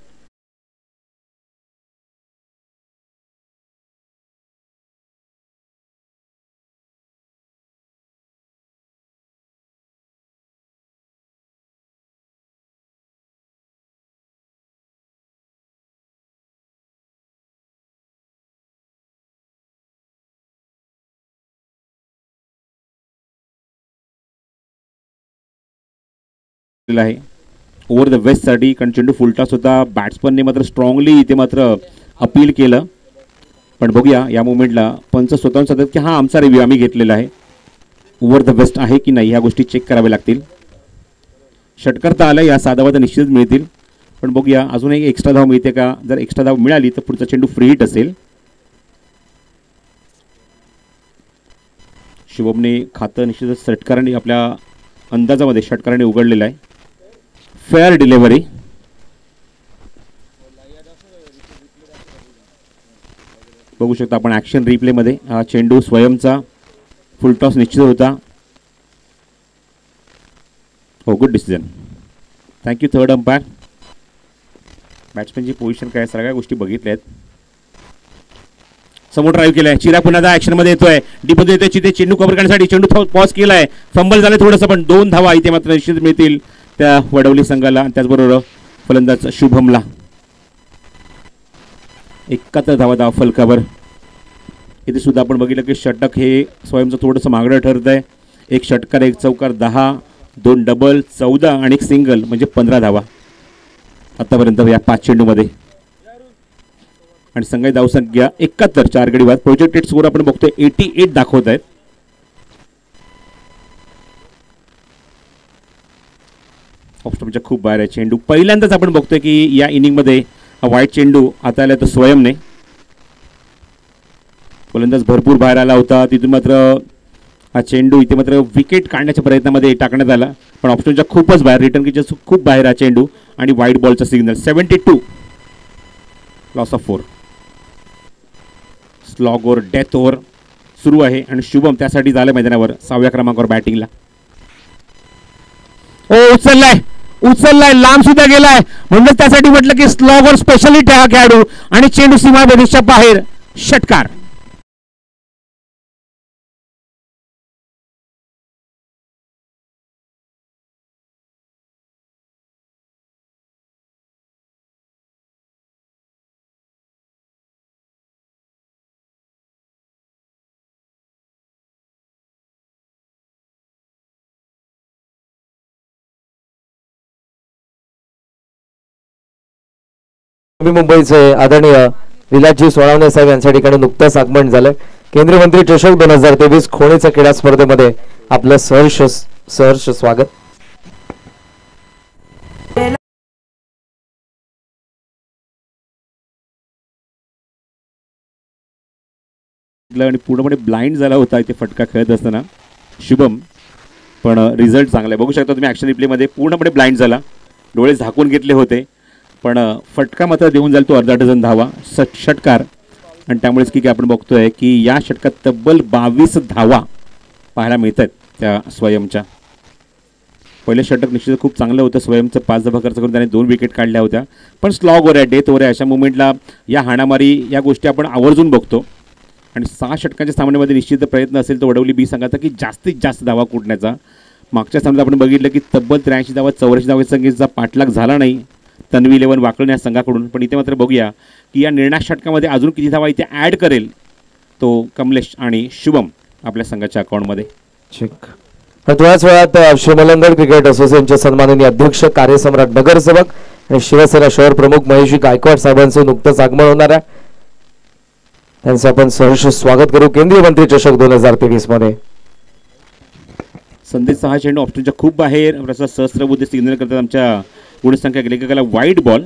आहे ओव्हर द वेस्टसाठी, कारण चेंडू फुलटॉस होता. बॅट्समनने मात्र स्ट्रॉंगली इथे मात्र अपील केलं, पण बघूया या मुवमेंटला पंच स्वतःहून सांगतात की हा आमचा रिव्ह्यू आम्ही घेतलेला आहे. ओव्हर द वेस्ट आहे की नाही ह्या गोष्टी चेक कराव्या लागतील. षटकार तर आलं, या साधा वादा निश्चित मिळतील, पण बघूया अजून एक एक्स्ट्रा धाव मिळते का. जर एक्स्ट्रा धाव मिळाली तर पुढचा चेंडू फ्री हिट असेल. शुभमने खातं निश्चितच षटकाराने आपल्या अंदाजामध्ये षटकाराने उघडलेलं आहे. Fair delivery. बघू शकता आपण ॲक्शन रिप्लेमध्ये हा चेंडू स्वयंचा फुलटॉस निश्चित होता. हो, good decision. Thank you third umpire. बॅट्समॅनची पोझिशन काय सगळ्या गोष्टी बघितल्या आहेत. समोर ड्राईव्ह केलाय, चिराग पुन्हा ॲक्शनमध्ये येतोय, डीपमध्ये येतोय, चिते चेंडू कव्हर करण्यासाठी चेंडू पॉज केलाय, फंबल झालं थोडंसं, पण दोन धावा इथे मात्र निश्चित मिळतील त्या वडवली संघाला. त्याचबरोबर फलंदाज शुभमला एकाहत्तर धावा धाव फलकावर. इथे सुद्धा आपण बघितलं की षटक हे स्वयंचं थोडंसं मागणं ठरत आहे. एक षटकार, एक चौकार, दहा, दोन डबल, चौदा आणि एक सिंगल म्हणजे पंधरा धावा आतापर्यंत या पाच चेंडूमध्ये. आणि संघाची धावसंख्या एकाहत्तर, चार गडी बाद. प्रोजेक्टेड स्कोर आपण बघतोय एटी एट दाखवत आहेत. ऑफस्टॉपच्या खूप बाहेर आहे चेंडू. पहिल्यांदाच आपण बघतोय की या इनिंगमध्ये हा वाईट चेंडू आता आला तर स्वयंने. फलंदाज भरपूर बाहेर आला होता, तिथून मात्र हा चेंडू इथे मात्र विकेट काढण्याच्या प्रयत्नामध्ये टाकण्यात आला, पण ऑप्शनच्या खूपच बाहेर, रिटर्न किचच्या खूप बाहेर हा चेंडू आणि वाईट बॉलचा signal. Seventy two, loss of four. Slog over death over सुरू आहे आणि शुभम त्यासाठी झालं मैदानावर सहाव्या क्रमांकावर बॅटिंगला. ओ उचललाय उचललाय लांब सुद्धा गेलाय, म्हणजे त्यासाठी म्हटलं की स्लॉग ओव्हर स्पेशलिस्ट हा खेळाडू आणि चेंडू सीमा बंदीच्या बाहेर. षटकार. नवी मुंबईचे आदरणीय विलासजी सोळावणे साहेब यांच्या ठिकाणी नुकतंच आगमन झालंय. केंद्रीय मंत्री चषक दोन हजार तेवीस खोणीच्या क्रीडा स्पर्धेमध्ये आपलं सहर्ष सहर्ष स्वागत. आणि पूर्णपणे ब्लाइंड झाला होता इथे फटका खेळत असताना शुभम, पण रिझल्ट चांगला आहे. बघू शकता तुम्ही ॲक्शन रिप्लेमध्ये पूर्णपणे ब्लाइंड झाला, डोळे झाकून घेतले होते, पण फटका मात्र देऊन जाईल तो अर्धा डझन धावा षटकार. आणि त्यामुळेच की आपण बघतोय की या षटकात तब्बल बावीस धावा पाहायला मिळतात त्या स्वयंच्या. पहिलं षटक निश्चित खूप चांगलं होतं स्वयंचं, पाच धावा खर्च करून त्याने दोन विकेट काढल्या होत्या. पण स्लॉग ओव्हर आहे, डेथ ओव्हर आहे, अशा मुवमेंटला या हाणामारी या गोष्टी आपण आवर्जून बघतो. आणि सहा षटकांच्या सामन्यामध्ये निश्चित प्रयत्न असेल तो वडवली बी संघाचा की जास्तीत जास्त धावा कुटण्याचा. मागच्या सामन्यात आपण बघितलं की तब्बल त्र्याऐंशी धावा चौऱ्याऐंशी धावा संख्येचा पाठलाग झाला नाही तन्वी इलेव्हन वाकळण या संघाकडून. पण इथे मात्र बघूया की या निर्णायक षटकामध्ये अजून किती धावा इथे ॲड करेल तो कमलेश आणि शुभम आपल्या संघाच्या अकाउंटमध्ये. थोड्याच वेळात शिवमलंगड क्रिकेट असोसिएशनचे सन्माननीय अध्यक्ष कार्यसम्राट नगरसेवक आणि शिवसेना शहर प्रमुख महेशजी गायकवाड साहेबांचं नुकतंच आगमन होणार आहे. त्यांचं आपण सहर्ष स्वागत करू केंद्रीय मंत्री चषक दोन हजार तेवीस मध्ये. संदेश सहा चेंडू ऑप्शनच्या खूप बाहेर असा सहस्त्रबुद्धी सिग्नल करतात आमच्या गुणसंख्या लेखकाला. वाईट बॉल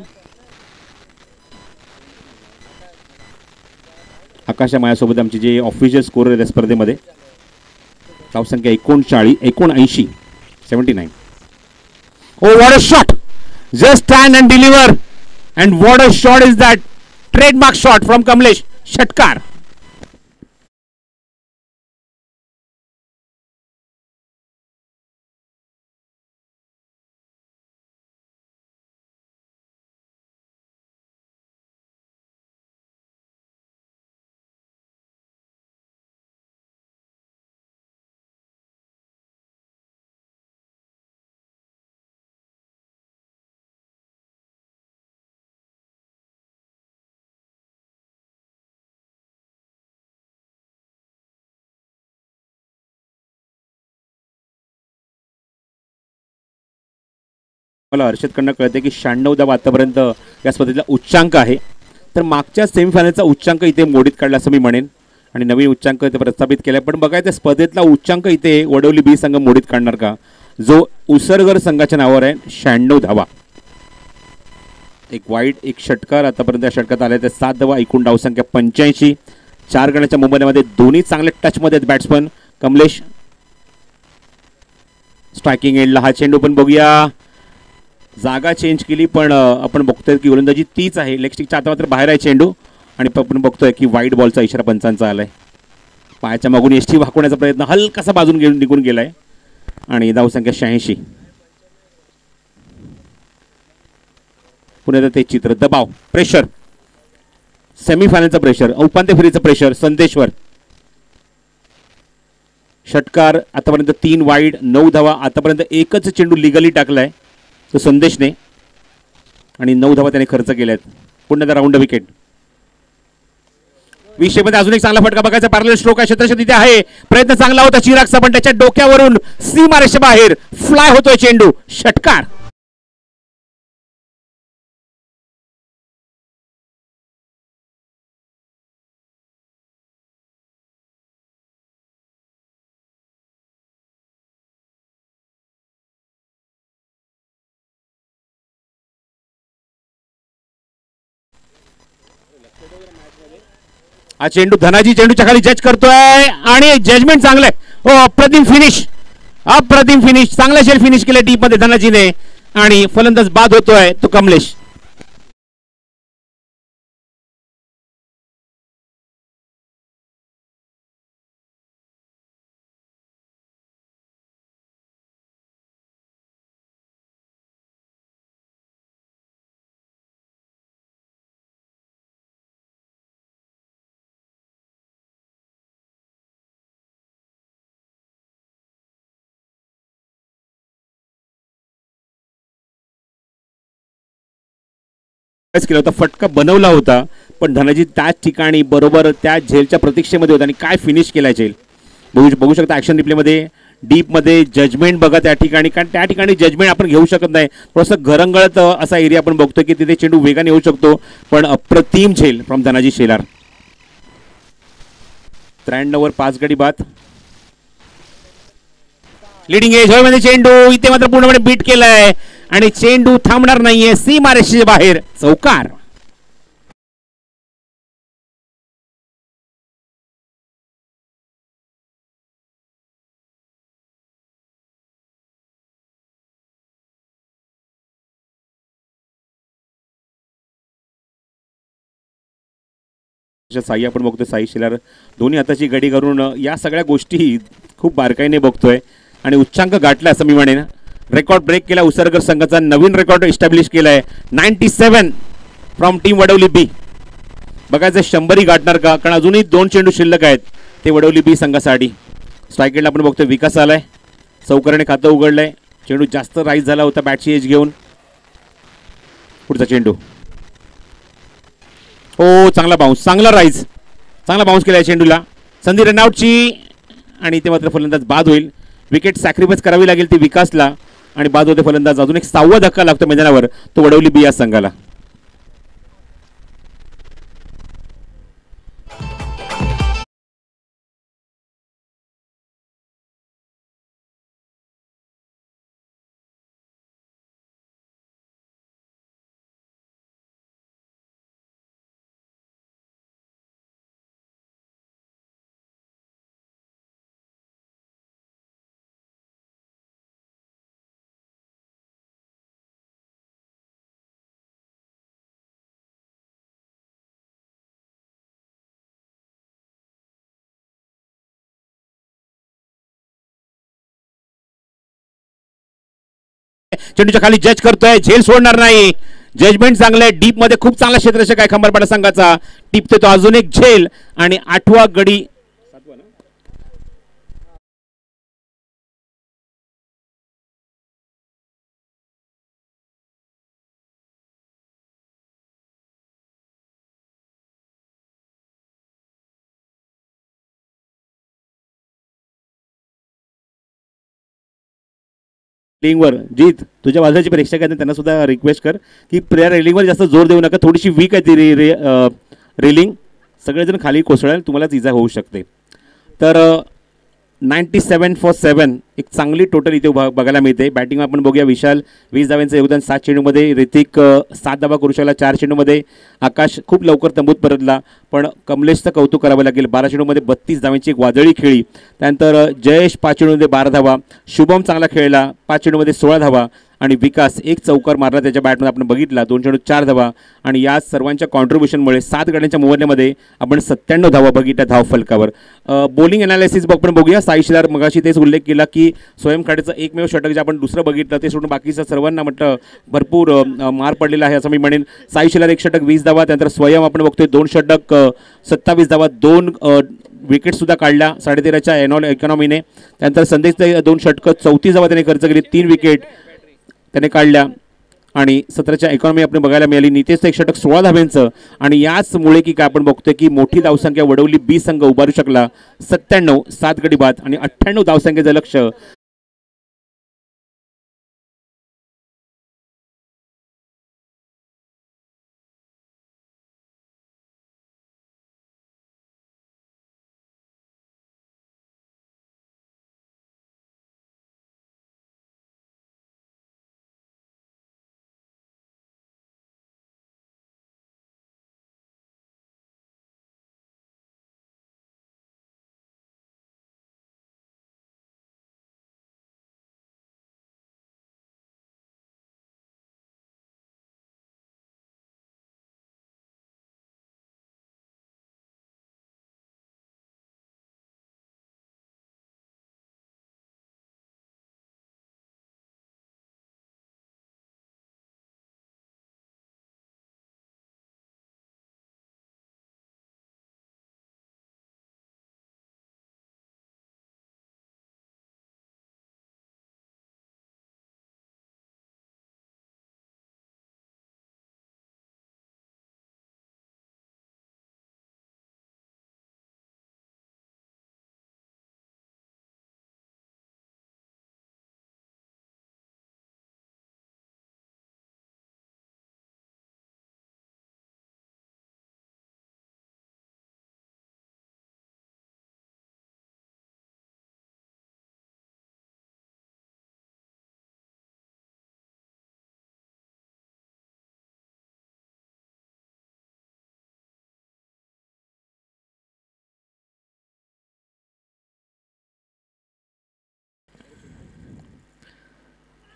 आकाशा मायासोबत आमचे जे ऑफिशियल स्कोर आहे स्पर्धेमध्ये. धावसंख्या एकोणचाळीस एकोणऐंशी seventy nine. Oh what a shot, just stand and deliver and what a shot is that. Trademark shot from Kamlesh, षटकार. मला हर्षदकडनं कळते की शहाण्णव धावा आतापर्यंत या स्पर्धेतला उच्चांक आहे. तर मागच्या सेमीफायनलचा उच्चांक इथे मोडीत काढला असं मी म्हणेन आणि नवीन उच्चांक इथे प्रस्थापित केला. पण बघायचं स्पर्धेतला उच्चांक इथे वडवली बी संघ मोडीत काढणार का, जो उसरगर संघाच्या नावावर आहे. शहाण्णव धावा, एक वाईट एक षटकार आतापर्यंत या षटकात आल्या. तर सात धावा, एकूण धावसंख्या पंच्याऐंशी. चार गणाच्या मुंबईमध्ये दोन्ही चांगले टचमध्ये आहेत बॅट्समन. कमलेश स्ट्रायकिंग एंडला हा चेंडू पण बघूया. जागा चेंज केली पण आपण बघतोय की गोलंदाजी तीच आहे. लेग स्टिकच्या आता मात्र बाहेर आहे चेंडू आणि आपण बघतोय की वाईट बॉलचा इशारा पंचांचा आलाय. पायाच्या मागून एसटी वाकवण्याचा प्रयत्न हलकासा बाजून घेऊन निघून गेलाय आणि धावसंख्या शहाऐंशी. पुन्हा ते चित्र, दबाव, प्रेशर, सेमीफायनलचं प्रेशर, उपांत्य फेरीचं प्रेशर संदेशवर. षटकार आतापर्यंत तीन वाईड, नऊ धावा. आतापर्यंत एकच चेंडू लिगली टाकलाय तो संदेशने आणि नऊ धावा त्याने खर्च केल्यात. पुन्हा राऊंड विकेट. विषयमध्ये अजून एक चांगला फटका बघायचा. पॅरलल स्ट्रोक आहे, क्षेत्ररक्षण तिथे आहे. प्रयत्न चांगला होता चिरागचा पण त्याच्या डोक्यावरून सीमारेषे बाहेर फ्लाय होतोय चेंडू, षटकार. हा चेंडू धनाजी चेंडूच्या खाली जज करतोय आणि जजमेंट चांगलंय. हो, अप्रतिम फिनिश, अप्रतिम फिनिश. चांगला शेल फिनिश केलं डीप मध्ये धनाजीने आणि फलंदाज बाद होतोय तो कमलेश. केला होता, फटका बनवला होता पण धनाजी त्याच ठिकाणी बरोबर त्या झेलच्या प्रतीक्षेमध्ये होता आणि काय फिनिश केला झेल. बघू बघू शकता ॲक्शन रिप्लेमध्ये डीप मध्ये जजमेंट बघा त्या ठिकाणी, कारण त्या ठिकाणी जजमेंट आपण घेऊ शकत नाही. थोडंसं घरंगळत असा एरिया आपण बघतो की तिथे चेंडू वेगाने येऊ शकतो, पण अप्रतिम झेल फ्रॉम धनाजी शेलार. त्र्याण्णव वर पाच गडी बाद. लिडिंग एज मध्ये चेंडू इथे मात्र पूर्णपणे बीट केलाय आणि चेंडू थांबणार नाहीये, सीमारेषेच्या बाहेर, चौकार. साई आपण बघतोय, साई शेलार दोन्ही हाताची गडी करून या सगळ्या गोष्टी खूप बारकाईने बघतोय आणि उच्चांक गाठला असं मी म्हणेन. रेकॉर्ड ब्रेक केला उसरकर संघाचा, नवीन रेकॉर्ड इस्टॅब्लिश केलाय. Ninety seven from team Vadavali B. बघायचं शंभरी गाठणार का, कारण अजूनही दोन चेंडू शिल्लक आहेत ते वडवली बी संघासाठी. स्ट्राईक आपण बघतोय विकास आलाय, चौकरने खातं उघडलंय. चेंडू जास्त राईज झाला होता बॅटची एज घेऊन. पुढचा चेंडू, हो चांगला बाउन्स, चांगला राईज, चांगला बाउन्स केला चेंडूला. संधी रनआउटची आणि ते मात्र फलंदाज बाद होईल. विकेट सॅक्रिफाईस करावी लागेल ती विकासला आणि बाद होते फलंदाज. अजून एक सहावा धक्का लागतो मैदानावर, तो वडवली बी या संघाला. चेंडूच्या खाली जज करतोय, झेल सोडणार नाही. जजमेंट चांगलं आहे, डीप मध्ये खूप चांगला क्षेत्ररक्षक आहे खंबारपाडा संघाचा. टिपते तो अजून एक झेल आणि आठवा गडी. रेलिंगवर जीत, तुझ्या बाजूची प्रेक्षक आहेत त्यांना सुद्धा रिक्वेस्ट कर की प्लेयर रेलिंगवर जास्त जोर देऊ नका, थोडीशी वीक आहे ती रे, रे, रेलिंग. सगळेजण खाली कोसळेल, तुम्हालाच इजा होऊ शकते. तर नाईन्टी सेवन फॉर सेवन एक चांगली टोटल इथे बघायला मिळते. बॅटिंग आपण बघूया, विशाल वीस धाव्यांचं योगदान सात चेंडूमध्ये. ऋतिक सात धावा करू शकला चार चेंडूमध्ये. आकाश खूप लवकर तंबूत परतला, पण कमलेशचं कौतुक करावं लागेल, बारा चेंडूमध्ये बत्तीस धाव्यांची एक वादळी खेळी. त्यानंतर जयेश पाच चेंडूमध्ये बारा धावा. शुभम चांगला खेळला, पाच चेंडूमध्ये सोळा धावा. आणि विकास एक चौकार मारला त्याच्या बॅटमध्ये आपण बघितला, दोन चेंडू चार धावा. आणि या सर्वांच्या कॉन्ट्रीब्युशनमुळे सात गड्यांच्या मोबदल्यामध्ये आपण सत्त्याण्णव धावा बघितल्या धाव फलकावर. बॉलिंग अनालिसिस आपण बघूया. साई शेलार मगाशी तेच उल्लेख केला की स्वयं खाडेचं एकमेव षटक जे आपण दुसरं बघितलं ते सोडून बाकीचं सर्वांना म्हटलं भरपूर मार पडलेला आहे असं मी म्हणेन. साई शेलार एक षटक वीस धावा, त्यानंतर स्वयं आपण बघतोय दोन षटक सत्तावीस धावा, दोन विकेटसुद्धा काढल्या साडेतेराच्या एनॉल इकॉनॉमीने. त्यानंतर संदेश दोन षटकं चौतीस धावा त्याने खर्च केली, तीन विकेट त्याने काढल्या. आणि सतराच्या इकॉनॉमी आपण बघायला मिळाली. नितेशचं एक षटक सोळा धाव्यांचं. आणि याचमुळे की काय आपण बघतोय की मोठी धावसंख्या वडवली बी संघ उभारू शकला. सत्त्याण्णव, सात गडी बाद आणि अठ्ठ्याण्णव धावसंख्येचं लक्ष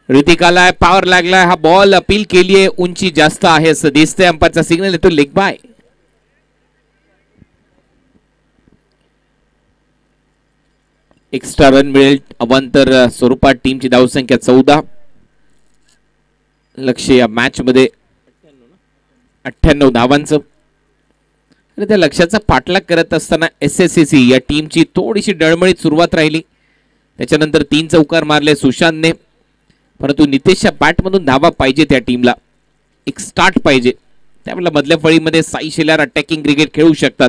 ऋतिकाला पॉवर लागलाय, हा बॉल अपील केलीये, उंची जास्त आहे असं दिसतंय, अंपायरचा सिग्नल येतो लेग बाय. एक्स्ट्रा रन मिळेल अवांतर स्वरूपात. टीमची धावसंख्या चौदा. लक्ष या मॅच मध्ये अठ्ठ्याण्णव धावांचं. आणि त्या लक्ष्याचा पाठलाग करत असताना एस एस सी सी या टीमची थोडीशी डळमळीत सुरुवात राहिली. त्याच्यानंतर तीन चौकार मारले सुशांतने, परंतु नितेशच्या बॅटमधून धावा पाहिजे त्या टीमला, एक स्टार्ट पाहिजे. त्यामुळे मधल्या फळीमध्ये साई शेलार अटॅकिंग क्रिकेट खेळू शकतात.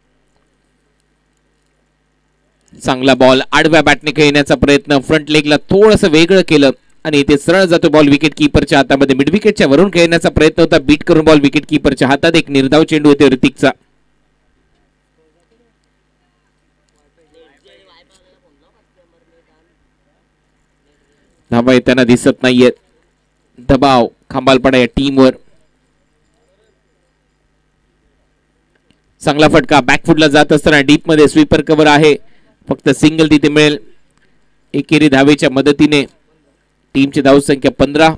चांगला बॉल आडव्या बॅटने खेळण्याचा प्रयत्न, फ्रंट लेगला थोडंसं वेगळं केलं आणि इथे सरळ जातो बॉल विकेट कीपरच्या हातामध्ये. मिड विकेटच्या वरून खेळण्याचा प्रयत्न होता, बीट करून बॉल विकेट कीपरच्या हातात. एक निर्धाव चेंडू होते ऋतिकचा. धावा येताना दिसत नाहीये. दबाव खांबालपाडा या टीमवर. चांगला फटका बॅकफुटला जात असताना डीप मध्ये स्वीपर कव्हर आहे, फक्त सिंगल तिथे मिळेल. एकेरी धावेच्या मदतीने टीमची धावसंख्या पंधरा.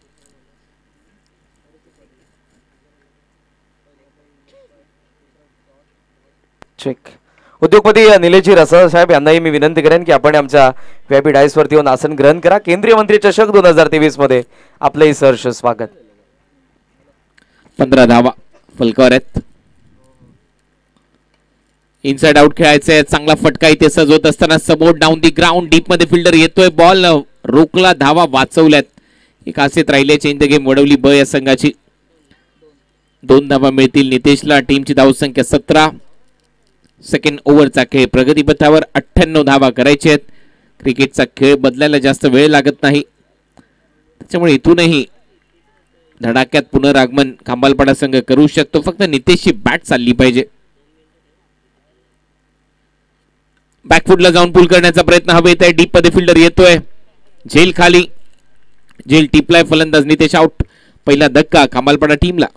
चेक. उद्योगपती निलेशजी रसाळ साहेब यांनाही मी विनंती करेन की आपण आमच्या व्यापी डायस वरती येऊन आसन ग्रहण करा. केंद्रीय मंत्री चषक दोन हजार तेवीस मध्ये आपलंही सहर्ष स्वागत. पंधरा धावा फलकावर आहेत. इनसाइड आउट खेळायचंय. चांगला फटका इथे सजवत असताना सबोर्ड डाऊन दी ग्राउंड, डीप मध्ये फिल्डर येतोय, बॉल रोकला, धावा वाचवल्यात. एक आसेत राहिले, चेंज द गेम वडवली ब या संघाची. दोन धावा मिळतील नितेशला. टीमची धावसंख्या सतरा. सेकंड ओव्हरचा खेळ प्रगतीपथावर. अठ्ठ्याण्णव धावा करायचे आहेत. क्रिकेटचा खेळ बदलायला जास्त वेळ लागत नाही, त्याच्यामुळे इथूनही धडाक्यात पुनरागमन खांबालपाडा संघ करू शकतो. फक्त नितेशची बॅट चालली पाहिजे. बॅकफुटला जाऊन पुल करण्याचा प्रयत्न हवेत आहे. डीप मध्ये फिल्डर येतोय, झेल खाली, झेल टिपलाय, फलंदाज नितेश आउट. पहिला धक्का खांबालपाडा टीमला.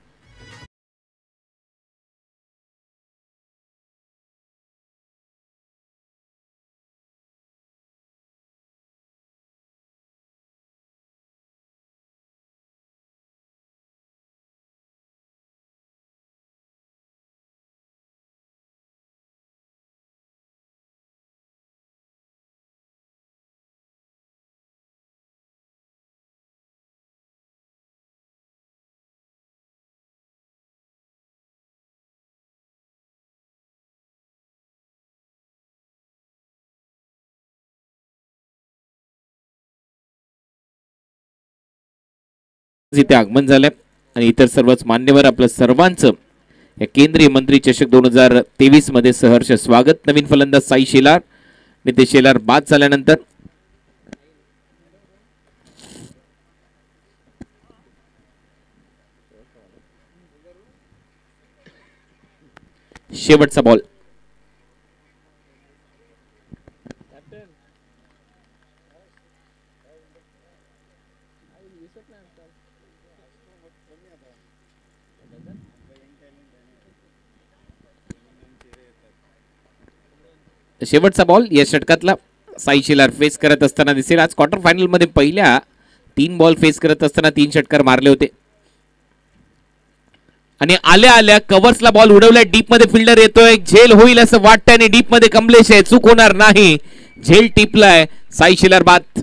इथे आगमन झालंय आणि इतर सर्वच मान्यवर आपलं सर्वांचं या केंद्रीय मंत्री चषक दोन हजार तेवीस मध्ये सहर्ष स्वागत. नवीन फलंदाज साई शेलार. नितेश शेलार बाद झाल्यानंतर शेवटचा बॉल. शेवटचा बॉल या षटकातला. साई शेलार फेस करत असताना दिसेल. आज क्वार्टर फायनल मध्ये पहिल्या तीन बॉल फेस करत असताना तीन षटकार मारले होते आणि आल्या आल्या कव्हर्सला बॉल उडवलाय. डीप मध्ये फिल्डर येतोय, झेल होईल असं वाटतंय आणि डीप मध्ये कमलेश आहे, चूक होणार नाही. झेल टिपलाय. साई शेलार बाद.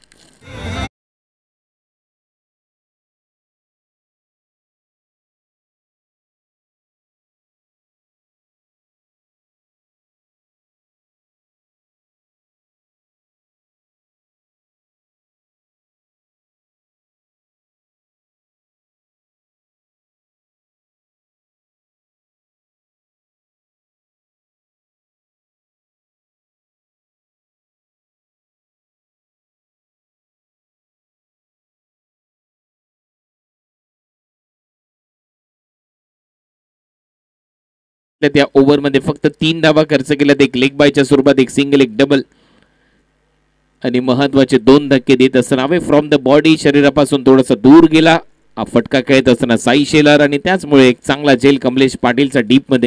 त्या ओव्हर मध्ये फक्त तीन धावा खर्च केल्यात. एक लेग बायच्या स्वरूपात, एक सिंगल, एक डबल आणि महत्वाचे दोन धक्के देत असताना अवे फ्रॉम द बॉडी, शरीरापासून थोडासा दूर गेला. हा फटका खेळत असताना साई शेलार आणि त्याचमुळे एक चांगला झेल कमलेश पाटीलचा डीप मध्ये.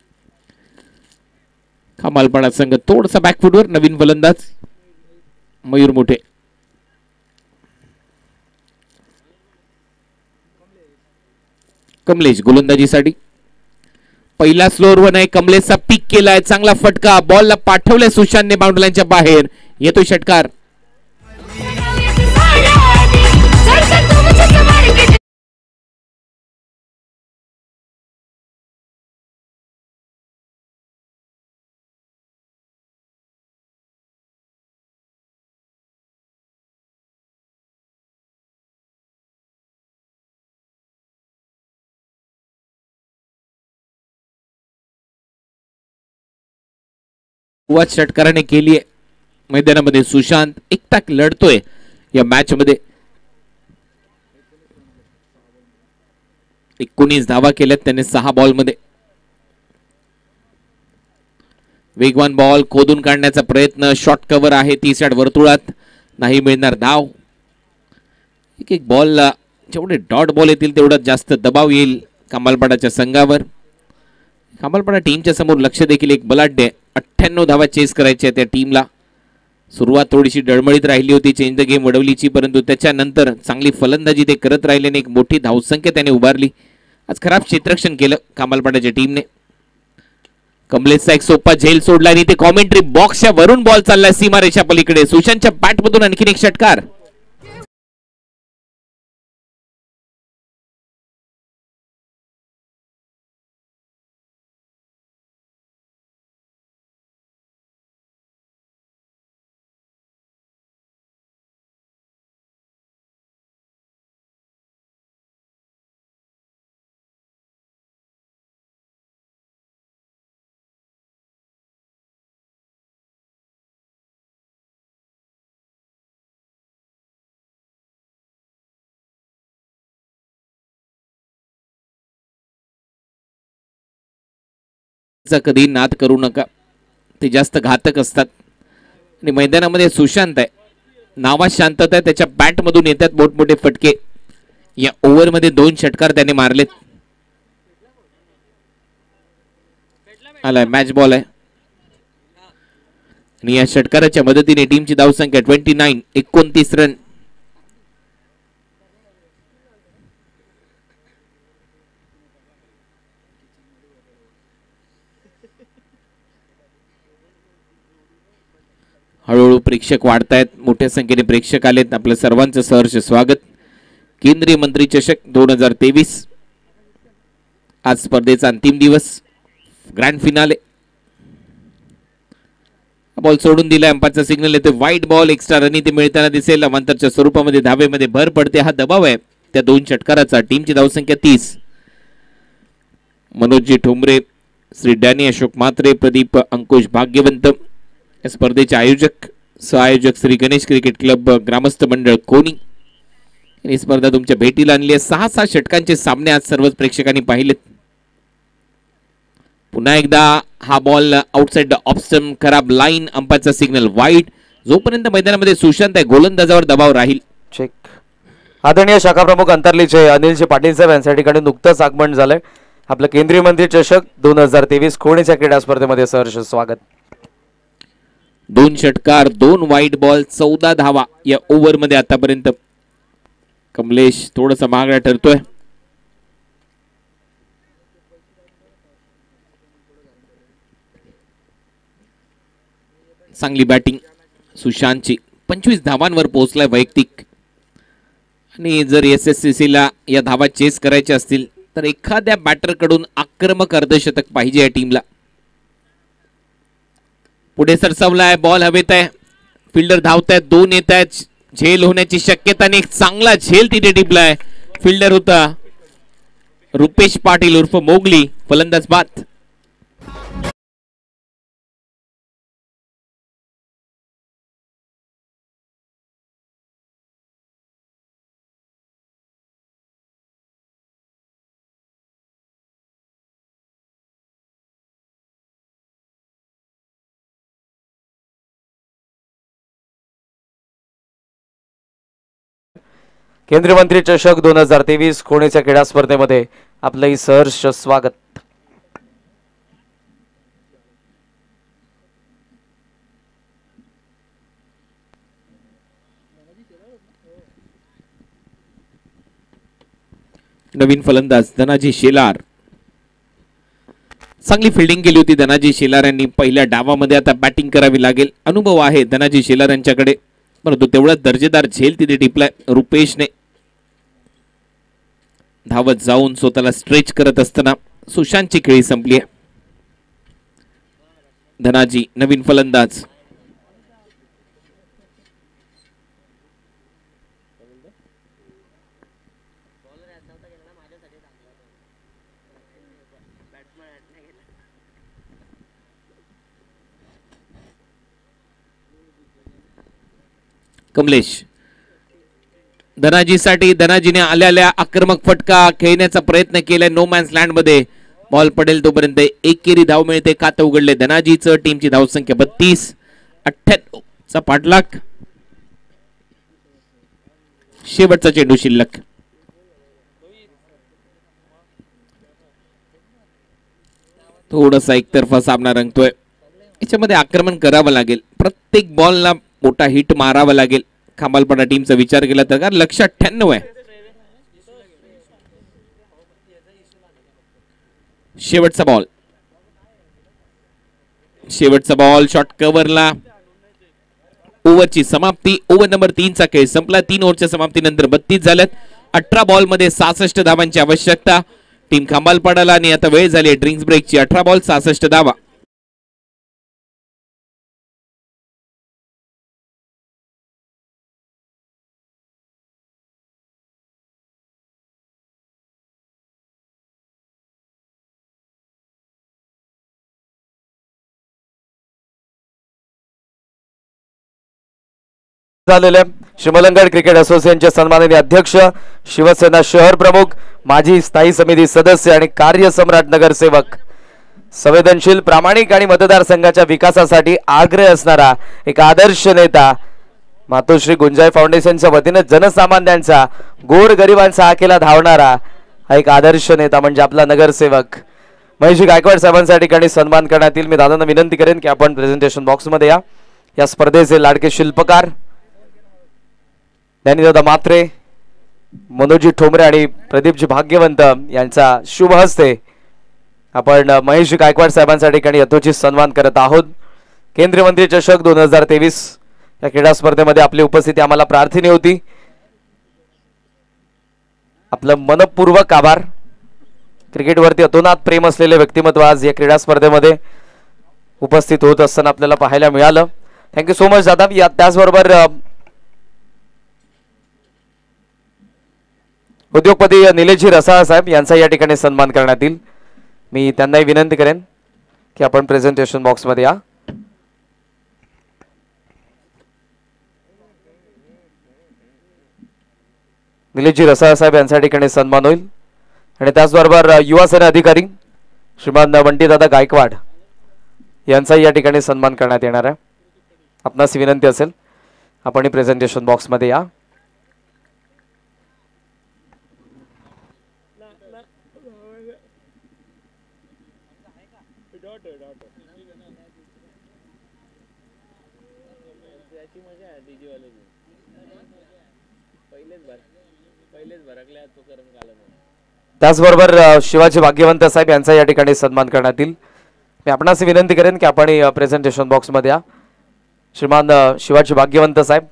खांबालपाडा संघ थोडासा बॅकफुटवर. नवीन फलंदाज मयूर मोठे. कमलेश गोलंदाजीसाठी पहिला स्लोअर वन आहे. कमलेशचा पिक केलाय, चांगला फटका, बॉलला पाठवलाय सुशांतने बाउंड्रीच्या बाहेर, येतोय षटकार. सुरुवात षटकाराने केली आहे. मैदानामध्ये सुशांत एकटाक लढतोय या मॅच मध्ये. एकोणीस धावा केल्यात त्याने सहा बॉल मध्ये. वेगवान बॉल खोदून काढण्याचा प्रयत्न, शॉर्ट कव्हर आहे ती साइड वर्तुळात, नाही मिळणार धाव. एक एक बॉलला जेवढे डॉट बॉल येतील तेवढा जास्त दबाव येईल कमालपाडाच्या संघावर. कमालपाडा टीमच्या समोर लक्ष देखील एक बलाढ्य अठ्ठ्याण्णव धावा चेस करायच्या त्या टीमला. सुरुवात थोडीशी डळमळीत राहिली होती चेंज द गेम वडवलीची, परंतु त्याच्यानंतर चांगली फलंदाजी ते करत राहिल्याने एक मोठी धावसंख्या त्याने उभारली. आज खराब क्षेत्ररक्षण केलं कमालपाड्याच्या टीमने. कमलेशचा एक सोपा झेल सोडला आणि ते कॉमेंट्री बॉक्सच्या वरून बॉल चाललाय सीमारेषा पलीकडे. सुशांतच्या बॅटमधून आणखीन एक षटकार. कधी नाद करू नका, ते जास्त घातक असतात. आणि मैदानामध्ये सुशांत आहे, नावात शांतता आहे, त्याच्या बॅट मधून येतात मोठमोठे फटके. या ओव्हर मध्ये दोन षटकार त्याने मारलेत. आलाय मॅच बॉल आहे आणि या षटकाराच्या मदतीने टीमची धावसंख्या ट्वेंटी नाईन एकोणतीस रन. हळूहळू प्रेक्षक वाढतायत, मोठ्या संख्येने प्रेक्षक आलेत. आपलं सर्वांचं सहर्ष स्वागत. केंद्रीय मंत्री चषक दोन हजार तेवीस आज स्पर्धेचा अंतिम दिवस, ग्रँड फिनाले. बॉल सोडून दिलाय, अंपायरचा सिग्नल येतो. वाईट बॉल, एक्स्ट्रा रन इथे मिळताना दिसेल. अवांतरच्या स्वरूपामध्ये धावेमध्ये भर पडते. हा दबाव आहे त्या दोन षटकाराचा. टीमची धावसंख्या तीस. मनोजी ठोंबरे, श्री डॅनी अशोक म्हात्रे, प्रदीप अंकुश भाग्यवंत, या स्पर्धेचे आयोजक सहआयोजक श्री गणेश क्रिकेट क्लब ग्रामस्थ मंडळ कोणी. ही स्पर्धा तुमच्या भेटीला आणली आहे. सहा सहा षटकांचे सामने आज सर्वच प्रेक्षकांनी पाहिलेत. पुन्हा एकदा हा बॉल आउटसाइड ऑफ स्टंप, खराब लाईन, अंपायरचा सिग्नल वाईड. जोपर्यंत मैदानामध्ये सुशांत आहे गोलंदाजावर दबाव राहील. चेक. आदरणीय शाखा प्रमुख अंतरलीचे अनिलजी पाटील साहेब यांच्या ठिकाणी नुकतंच आगमन झालंय. आपलं केंद्रीय मंत्री चषक दोन हजार तेवीस कोणीच्या क्रीडा स्पर्धेमध्ये सहर्ष स्वागत. दोन षटकार, दोन वाईट बॉल, चौदा धावा या ओव्हर मध्ये आतापर्यंत. कमलेश थोडासा महागडा ठरतोय. चांगली बॅटिंग सुशांतची, पंचवीस धावांवर पोहोचलाय वैयक्तिक. आणि जर एस एस सी सी ला या धावा चेस करायच्या असतील तर एखाद्या बॅटर कडून आक्रमक अर्धशतक पाहिजे या टीमला. पुढे सरसावलाय, बॉल हवेत आहे, फिल्डर धावतायत, दोन येत आहेत, झेल होण्याची शक्यता आणि एक चांगला झेल तिथे टिपलाय. फिल्डर होता रुपेश पाटील उर्फ मोगली, फलंदाज बाद. केंद्रीय मंत्री चषक दोन हजार तेवीस कोणीच्या क्रीडा स्पर्धेमध्ये आपलंही सहर्ष स्वागत. नवीन फलंदाज धनाजी शेलार. चांगली फिल्डिंग केली होती धनाजी शेलार यांनी पहिल्या डावामध्ये. आता बॅटिंग करावी लागेल. अनुभव आहे धनाजी शेलार यांच्याकडे, परंतु तेवढा दर्जेदार झेल तिथे टिपलाय रुपेशने. धावत जाऊन स्वतःला स्ट्रेच करत असताना सुशांतची खेळी संपली आहे. धनाजी नवीन फलंदाज. कमलेश धनाजीसाठी. धनाजीने आलेल्या आक्रमक फटका खेळण्याचा प्रयत्न केलाय नो मॅन्स लँड मध्ये. बॉल पडेल तोपर्यंत एक केरी धाव मिळते. खातं उघडले धनाजीचं. टीमची धावसंख्या बत्तीस. अठ्ठ्याण्णव चा पाठलाग. शेवटचा चेंडू शिल्लक. थोडासा एकतर्फा सामना रंगतोय. याच्यामध्ये आक्रमण करावं लागेल. प्रत्येक बॉलला मोठा हिट मारावा लागेल. खांबालपाडा टीमचा विचार केला तर कारण लक्ष अठ्ठ्याण्णव आहे. शेवटचा बॉल. शेवटचा बॉल शॉर्ट कव्हरला. ओव्हरची समाप्ती. ओव्हर नंबर तीन चा खेळ संपला. तीन ओव्हरच्या समाप्तीनंतर बत्तीस झाल्यात. अठरा बॉल मध्ये सहासष्ट धावांची आवश्यकता टीम खांबालपाडाला. आणि आता वेळ झाली ड्रिंक्स ब्रेकची. अठरा बॉल सहासष्ट धावा. झालेले शिमलंगड क्रिकेट असोसिएशनचे सन्माननीय अध्यक्ष, शिवसेना शहर प्रमुख, माजी स्थायी समिती सदस्य आणि कार्यसम्राट नगरसेवक, संवेदनशील, प्रामाणिक आणि मतदारसंघाच्या विकासासाठी आग्रह असणारा एक आदर्श नेता, मातोश्री गुंजाई फाउंडेशनच्या वतीने जनसामान्यांचा, गोरगरिबांचा हाकेला धावणारा हा एक आदर्श नेता म्हणजे आपला नगरसेवक महेश गायकवाड साहेबांच्या ठिकाणी सन्मान करण्यात येईल. मी दादांना विनंती करेन की आपण प्रेझेंटेशन बॉक्स मध्ये या. या स्पर्धेचे लाडके शिल्पकार ज्ञानीदादा मात्रे, मनोजी ठोंबरे आणि प्रदीपजी भाग्यवंत यांचा शुभ हस्ते आपण महेश गायकवाड साहेबांच्या ठिकाणी यथोचित सन्मान करत आहोत. केंद्रीय मंत्री चषक दोन हजार तेवीस या क्रीडा स्पर्धेमध्ये आपली उपस्थिती आम्हाला प्रार्थनीय होती. आपलं मनपूर्वक आभार. क्रिकेटवरती अतोनात प्रेम असलेले व्यक्तिमत्व आज या क्रीडा स्पर्धेमध्ये उपस्थित होत असताना आपल्याला पाहायला मिळालं. थँक्यू सो मच दादा. या त्याचबरोबर उद्योगपती निलेशजी रसाळ साहेब यांचा या ठिकाणी सन्मान करण्यात येईल. मी त्यांनाही विनंती करेन की आपण प्रेझेंटेशन बॉक्स मध्ये या. निलेशजी रसाळ साहेब यांच्या ठिकाणी सन्मान होईल. आणि त्याचबरोबर युवा सेना अधिकारी श्रीमान बंटीदादा गायकवाड यांचा या ठिकाणी सन्मान करण्यात येणार आहे. आपणास विनंती असेल आपण प्रेझेंटेशन बॉक्स मध्ये या. त्याचबरोबर शिवाजी भाग्यवंत साहेब यांचा या ठिकाणी सन्मान करण्यात येईल. मी आपणास विनंती करेन की आपण प्रेझेंटेशन बॉक्स मध्ये या. श्रीमान शिवाजी भाग्यवंत साहेब.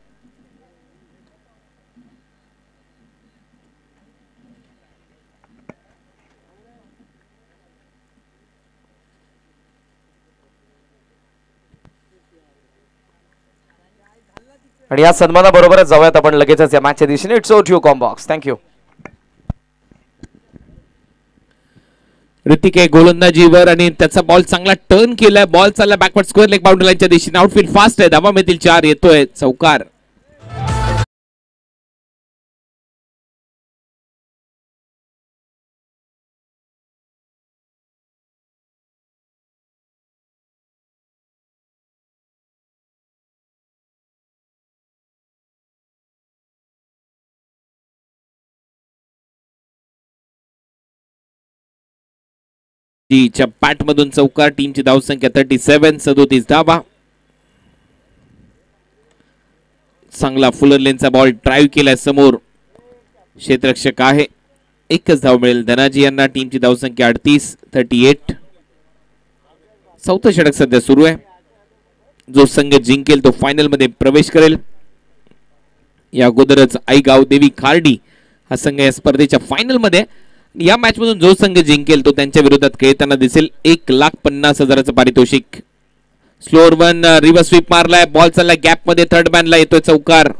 आणि या सन्मानाबरोबरच जाऊयात आपण लगेचच या मॅचच्या दिशेने. It's over to you combox. Thank you. Hrithik आहे गोलंदाजीवर आणि त्याचा बॉल चांगला टर्न केलाय. बॉल चालला बॅकवर्ड स्क्वेअर लेग बाउंड्री लाईनच्या दिशेने. आउटफील्ड फास्ट आहे. धावा मिळतील चार. येतोय चौकार. च्या पॅट मधून चौकार. टीमची धावसंख्या थर्टी सेव्हन. सदोतीस धावा. चांगला फुलर लेनचा बॉल ड्राईव्ह केलाय समोर. क्षेत्ररक्षक आहे एकच धाव मिळेल धनाजी यांना. टीमची धावसंख्या अडतीस थर्टी एट. चौथं षटक सध्या सुरू आहे. जो संघ जिंकेल तो फायनल मध्ये प्रवेश करेल. या अगोदरच आई गावदेवी खार्डी हा संघ या स्पर्धेच्या फायनल मध्ये. या मॅच मधून जो संघ जिंकेल तो त्यांच्या विरोधात खेळताना दिसेल. एक लाख पन्नास हजाराचं पारितोषिक. स्लोअर वन रिव्हर्स स्वीप मारलाय. बॉल चाललाय गॅप मध्ये. थर्ड मॅनला येतोय चौकार.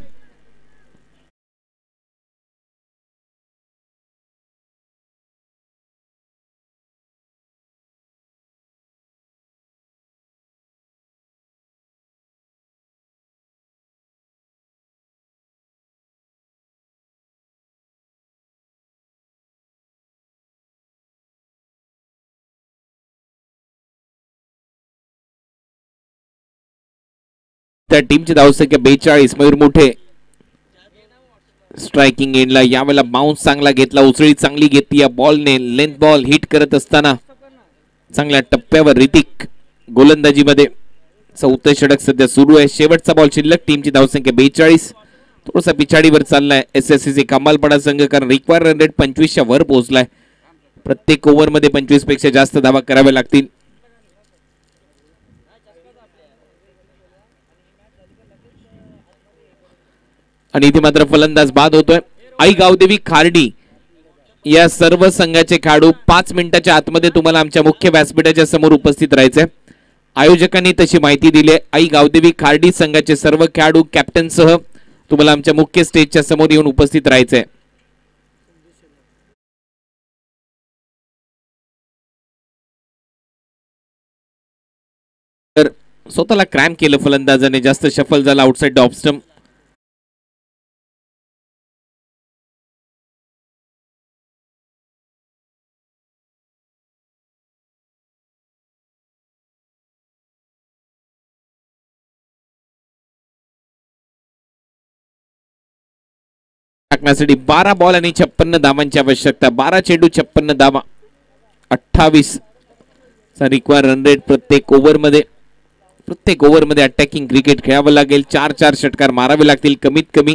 त्या टीमची धावसंख्या बेचाळीस. मयूर मोठे स्ट्रायकिंग एंडला. यावेळेला बाउन्स चांगला घेतला. उसळी चांगली घेतली या बॉलने. लेंथ बॉल हिट करत असताना चांगल्या टप्प्यावर ऋतिक गोलंदाजीमध्ये. चौथं षटक सध्या सुरू आहे. शेवटचा बॉल शिल्लक. टीमची धावसंख्या बेचाळीस. थोडासा पिछाडीवर चाललाय एस एस सी कमालपडा संघ, कारण रिक्वायर रन रेट पंचवीसच्या वर पोहोचलाय. प्रत्येक ओव्हरमध्ये पंचवीस पेक्षा जास्त धावा कराव्या लागतील. आणि इथे मात्र फलंदाज बाद होतोय. आई गावदेवी खार्डी या सर्व संघाचे खेळाडू पाच मिनिटाच्या आतमध्ये तुम्हाला आमच्या मुख्य व्यासपीठाच्या समोर उपस्थित राहायचंय. आयोजकांनी तशी माहिती दिली आहे. आई गावदेवी खार्डी संघाचे सर्व खेळाडू कॅप्टन सह तुम्हाला आमच्या मुख्य स्टेजच्या समोर येऊन उपस्थित राहायचंय. तर स्वतःला क्रॅम्प केलं फलंदाजाने. जास्त शफल झाला आउटसाइड ऑफ स्टंप. टाकण्यासाठी बारा बॉल आणि छप्पन्न धावांची आवश्यकता. बारा चेंडू छप्पन्न धावा. अठ्ठावीस चा रिक्वायर रन रेट प्रत्येक ओव्हरमध्ये. प्रत्येक ओव्हरमध्ये अटॅकिंग क्रिकेट खेळावं लागेल. चार चार षटकार मारावे लागतील कमीत कमी.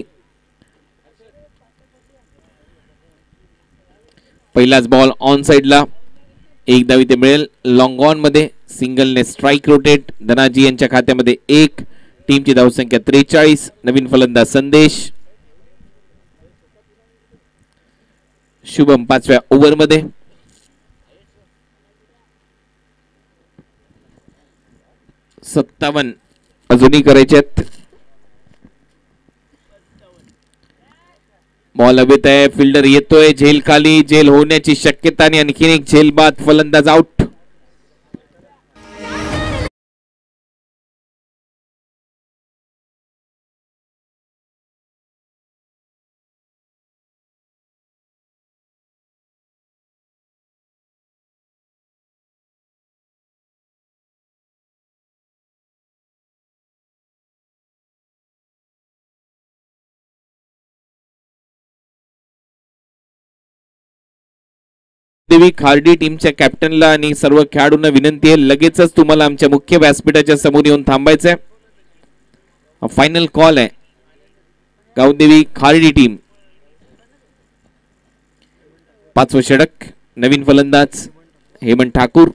पहिलाच बॉल ऑन साइडला. एक धाव इथे मिळेल. लॉंग ऑन मध्ये सिंगलने स्ट्राइक रोटेट. धनाजी यांच्या खात्यामध्ये एक. टीमची धावसंख्या त्रेचाळीस. नवीन फलंदाज संदेश. शुभम पाचव्या ओव्हरमध्ये. सत्तावन्न अजूनही करायचे आहेत. बॉल हवेत आहे. फिल्डर येतोय. झेल खाली. झेल होण्याची शक्यता आणि आणखीन एक झेल बाद. फलंदाज आउट. देवी खार्डी टीमच्या कॅप्टनला आणि सर्व खेळाडूंना विनंती आहे लगेचच तुम्हाला आमच्या मुख्य व्यासपीठाच्या समोर येऊन थांबायचंय. फायनल कॉल आहे. गावदेवी खार्डी टीम. पाचवं षटक. नवीन फलंदाज हेमंत ठाकूर.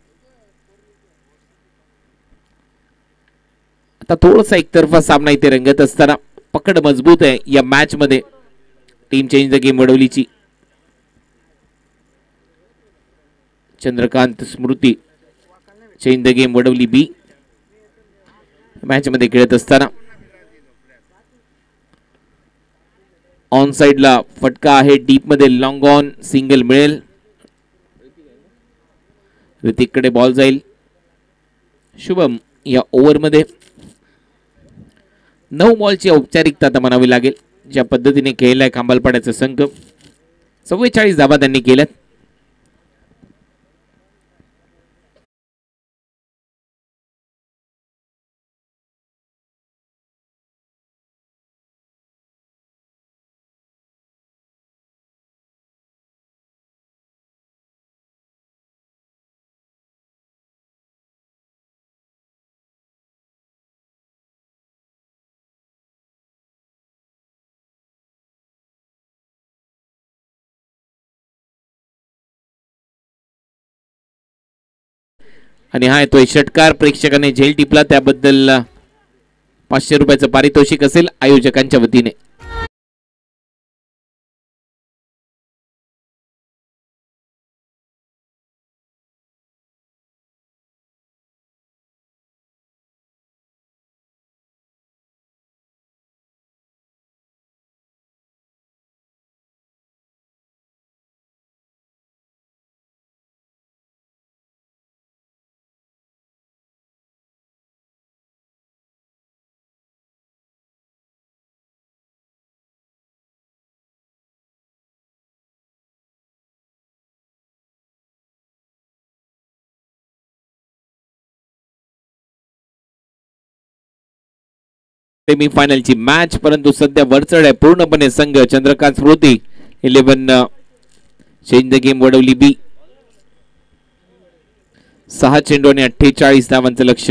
आता थोडासा एकतर्फा सामना इथे रंगत असताना पकड मजबूत आहे या मॅच मध्ये टीम चेंज द गेम वडवलीची. Chandrakant Smruti change the game Vadavali B match मध्ये खेळत असताना. ऑन साइडला फटका आहे. डीप मध्ये लॉंग ऑन सिंगल मिळेल. ऋतिककडे बॉल जाईल. शुभम या ओव्हर मध्ये नऊ बॉलची औपचारिकता आता म्हणावी लागेल. ज्या पद्धतीने खेळलाय खांबालपाड्याचा संघ. चव्वेचाळीस धावा त्यांनी केल्यात. आणि हा येतोय षटकार. प्रेक्षकाने झेल टिपला त्याबद्दल पाचशे रुपयाचं पारितोषिक असेल आयोजकांच्या वतीने. सेमीफायनलची मॅच, परंतु सध्या वरचढ आहे पूर्णपणे संघ Chandrakant Smruti eleven change the game Vadavali B. सहा चेंडू आणि अठ्ठेचाळीस धावांचं लक्ष.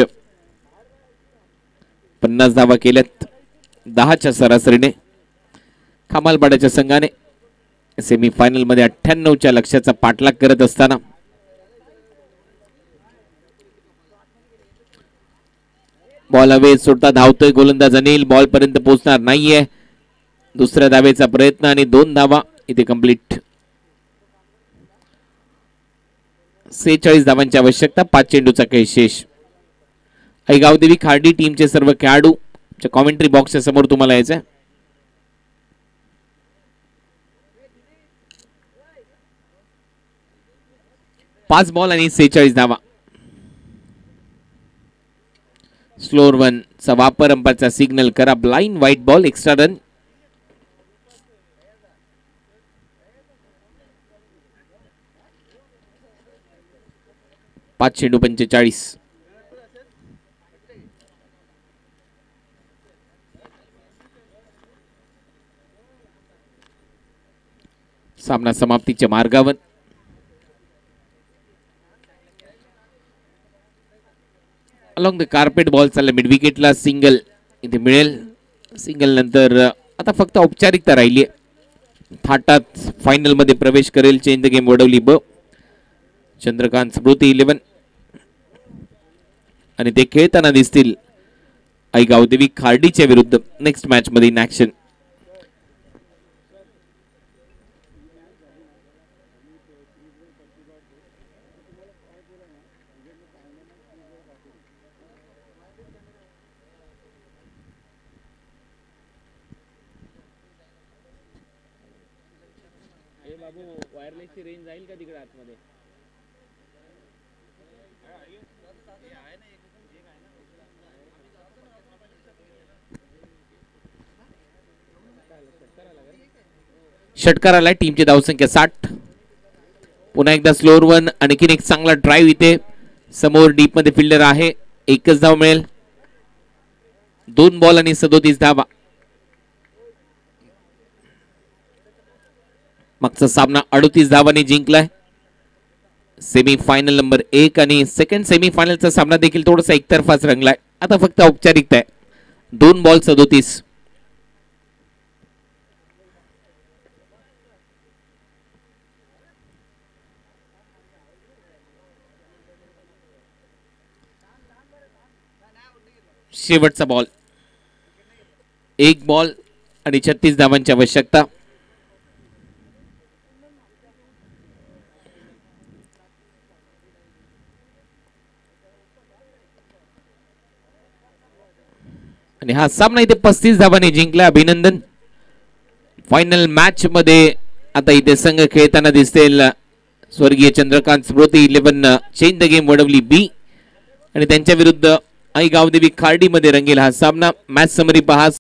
पन्नास धावा केल्यात दहाच्या सरासरीने. खामालपाड्याच्या संघाने सेमीफायनल मध्ये अठ्ठ्याण्णवच्या लक्ष्याचा पाठलाग करत असताना बॉल हवे सोडता धावतोय गोलंदाज अनिल. बॉल पर्यंत पोहोचणार नाहीये. दुसऱ्या धावेचा प्रयत्न आणि दोन धावा इथे कंप्लीट. सेहेचाळीस धावांची आवश्यकता. पाच चेंडूचा खेळ शेष. गावदेवी खार्डी टीमचे सर्व खेळाडू कॉमेंट्री बॉक्सच्या समोर तुम्हाला यायचंय. पाच बॉल आणि सेहेचाळीस धावा. स्लोअर वन चा वापर अंपायरचा सिग्नल करा. Blind white ball extra run. पाच चेंडू पंचेचाळीस. सामना समाप्तीच्या मार्गावर. अलॉंग द कार्पेट बॉल चालला मिड विकेटला. सिंगल इथे मिळेल. सिंगल नंतर आता फक्त औपचारिकता राहिली आहे. थाटात फायनल मध्ये प्रवेश करेल चेंज द गेम वडवली ब. चंद्रकांत स्मृती इलेव्हन आणि ते खेळताना दिसतील आई गावदेवी खार्डीच्या विरुद्ध नेक्स्ट मॅच मध्ये इन ऍक्शन. वायरलेसची रेंज जाईल का तिकडे आतमध्ये? षटकार आलाय. टीमची धावसंख्या साठ. पुन्हा एकदा स्लोअर वन. आणखीन एक चांगला ड्राईव्ह इथे. समोर डीप मध्ये फिल्डर आहे. एकच धाव मिळेल. दोन बॉल आणि सदोतीस धावा. मागचा सामना अडतीस धावांनी जिंकलाय. सेमी फायनल नंबर एक आणि सेकंड सेमी फायनलचा सामना देखील थोडासा एकतर्फाच रंगलाय. आता फक्त औपचारिकता आहे. दोन बॉल सदोतीस. शेवटचा बॉल. एक बॉल आणि छत्तीस धावांची आवश्यकता. आणि हा सामना इथे पस्तीस धावांनी जिंकला. अभिनंदन. फायनल मॅच मध्ये आता इथे संघ खेळताना दिसतील स्वर्गीय Chandrakant Smruti eleven change the game Vadavali B आणि त्यांच्या विरुद्ध आई गावदेवी खार्डी मध्ये रंगेल हा सामना. मॅच समरी पहा.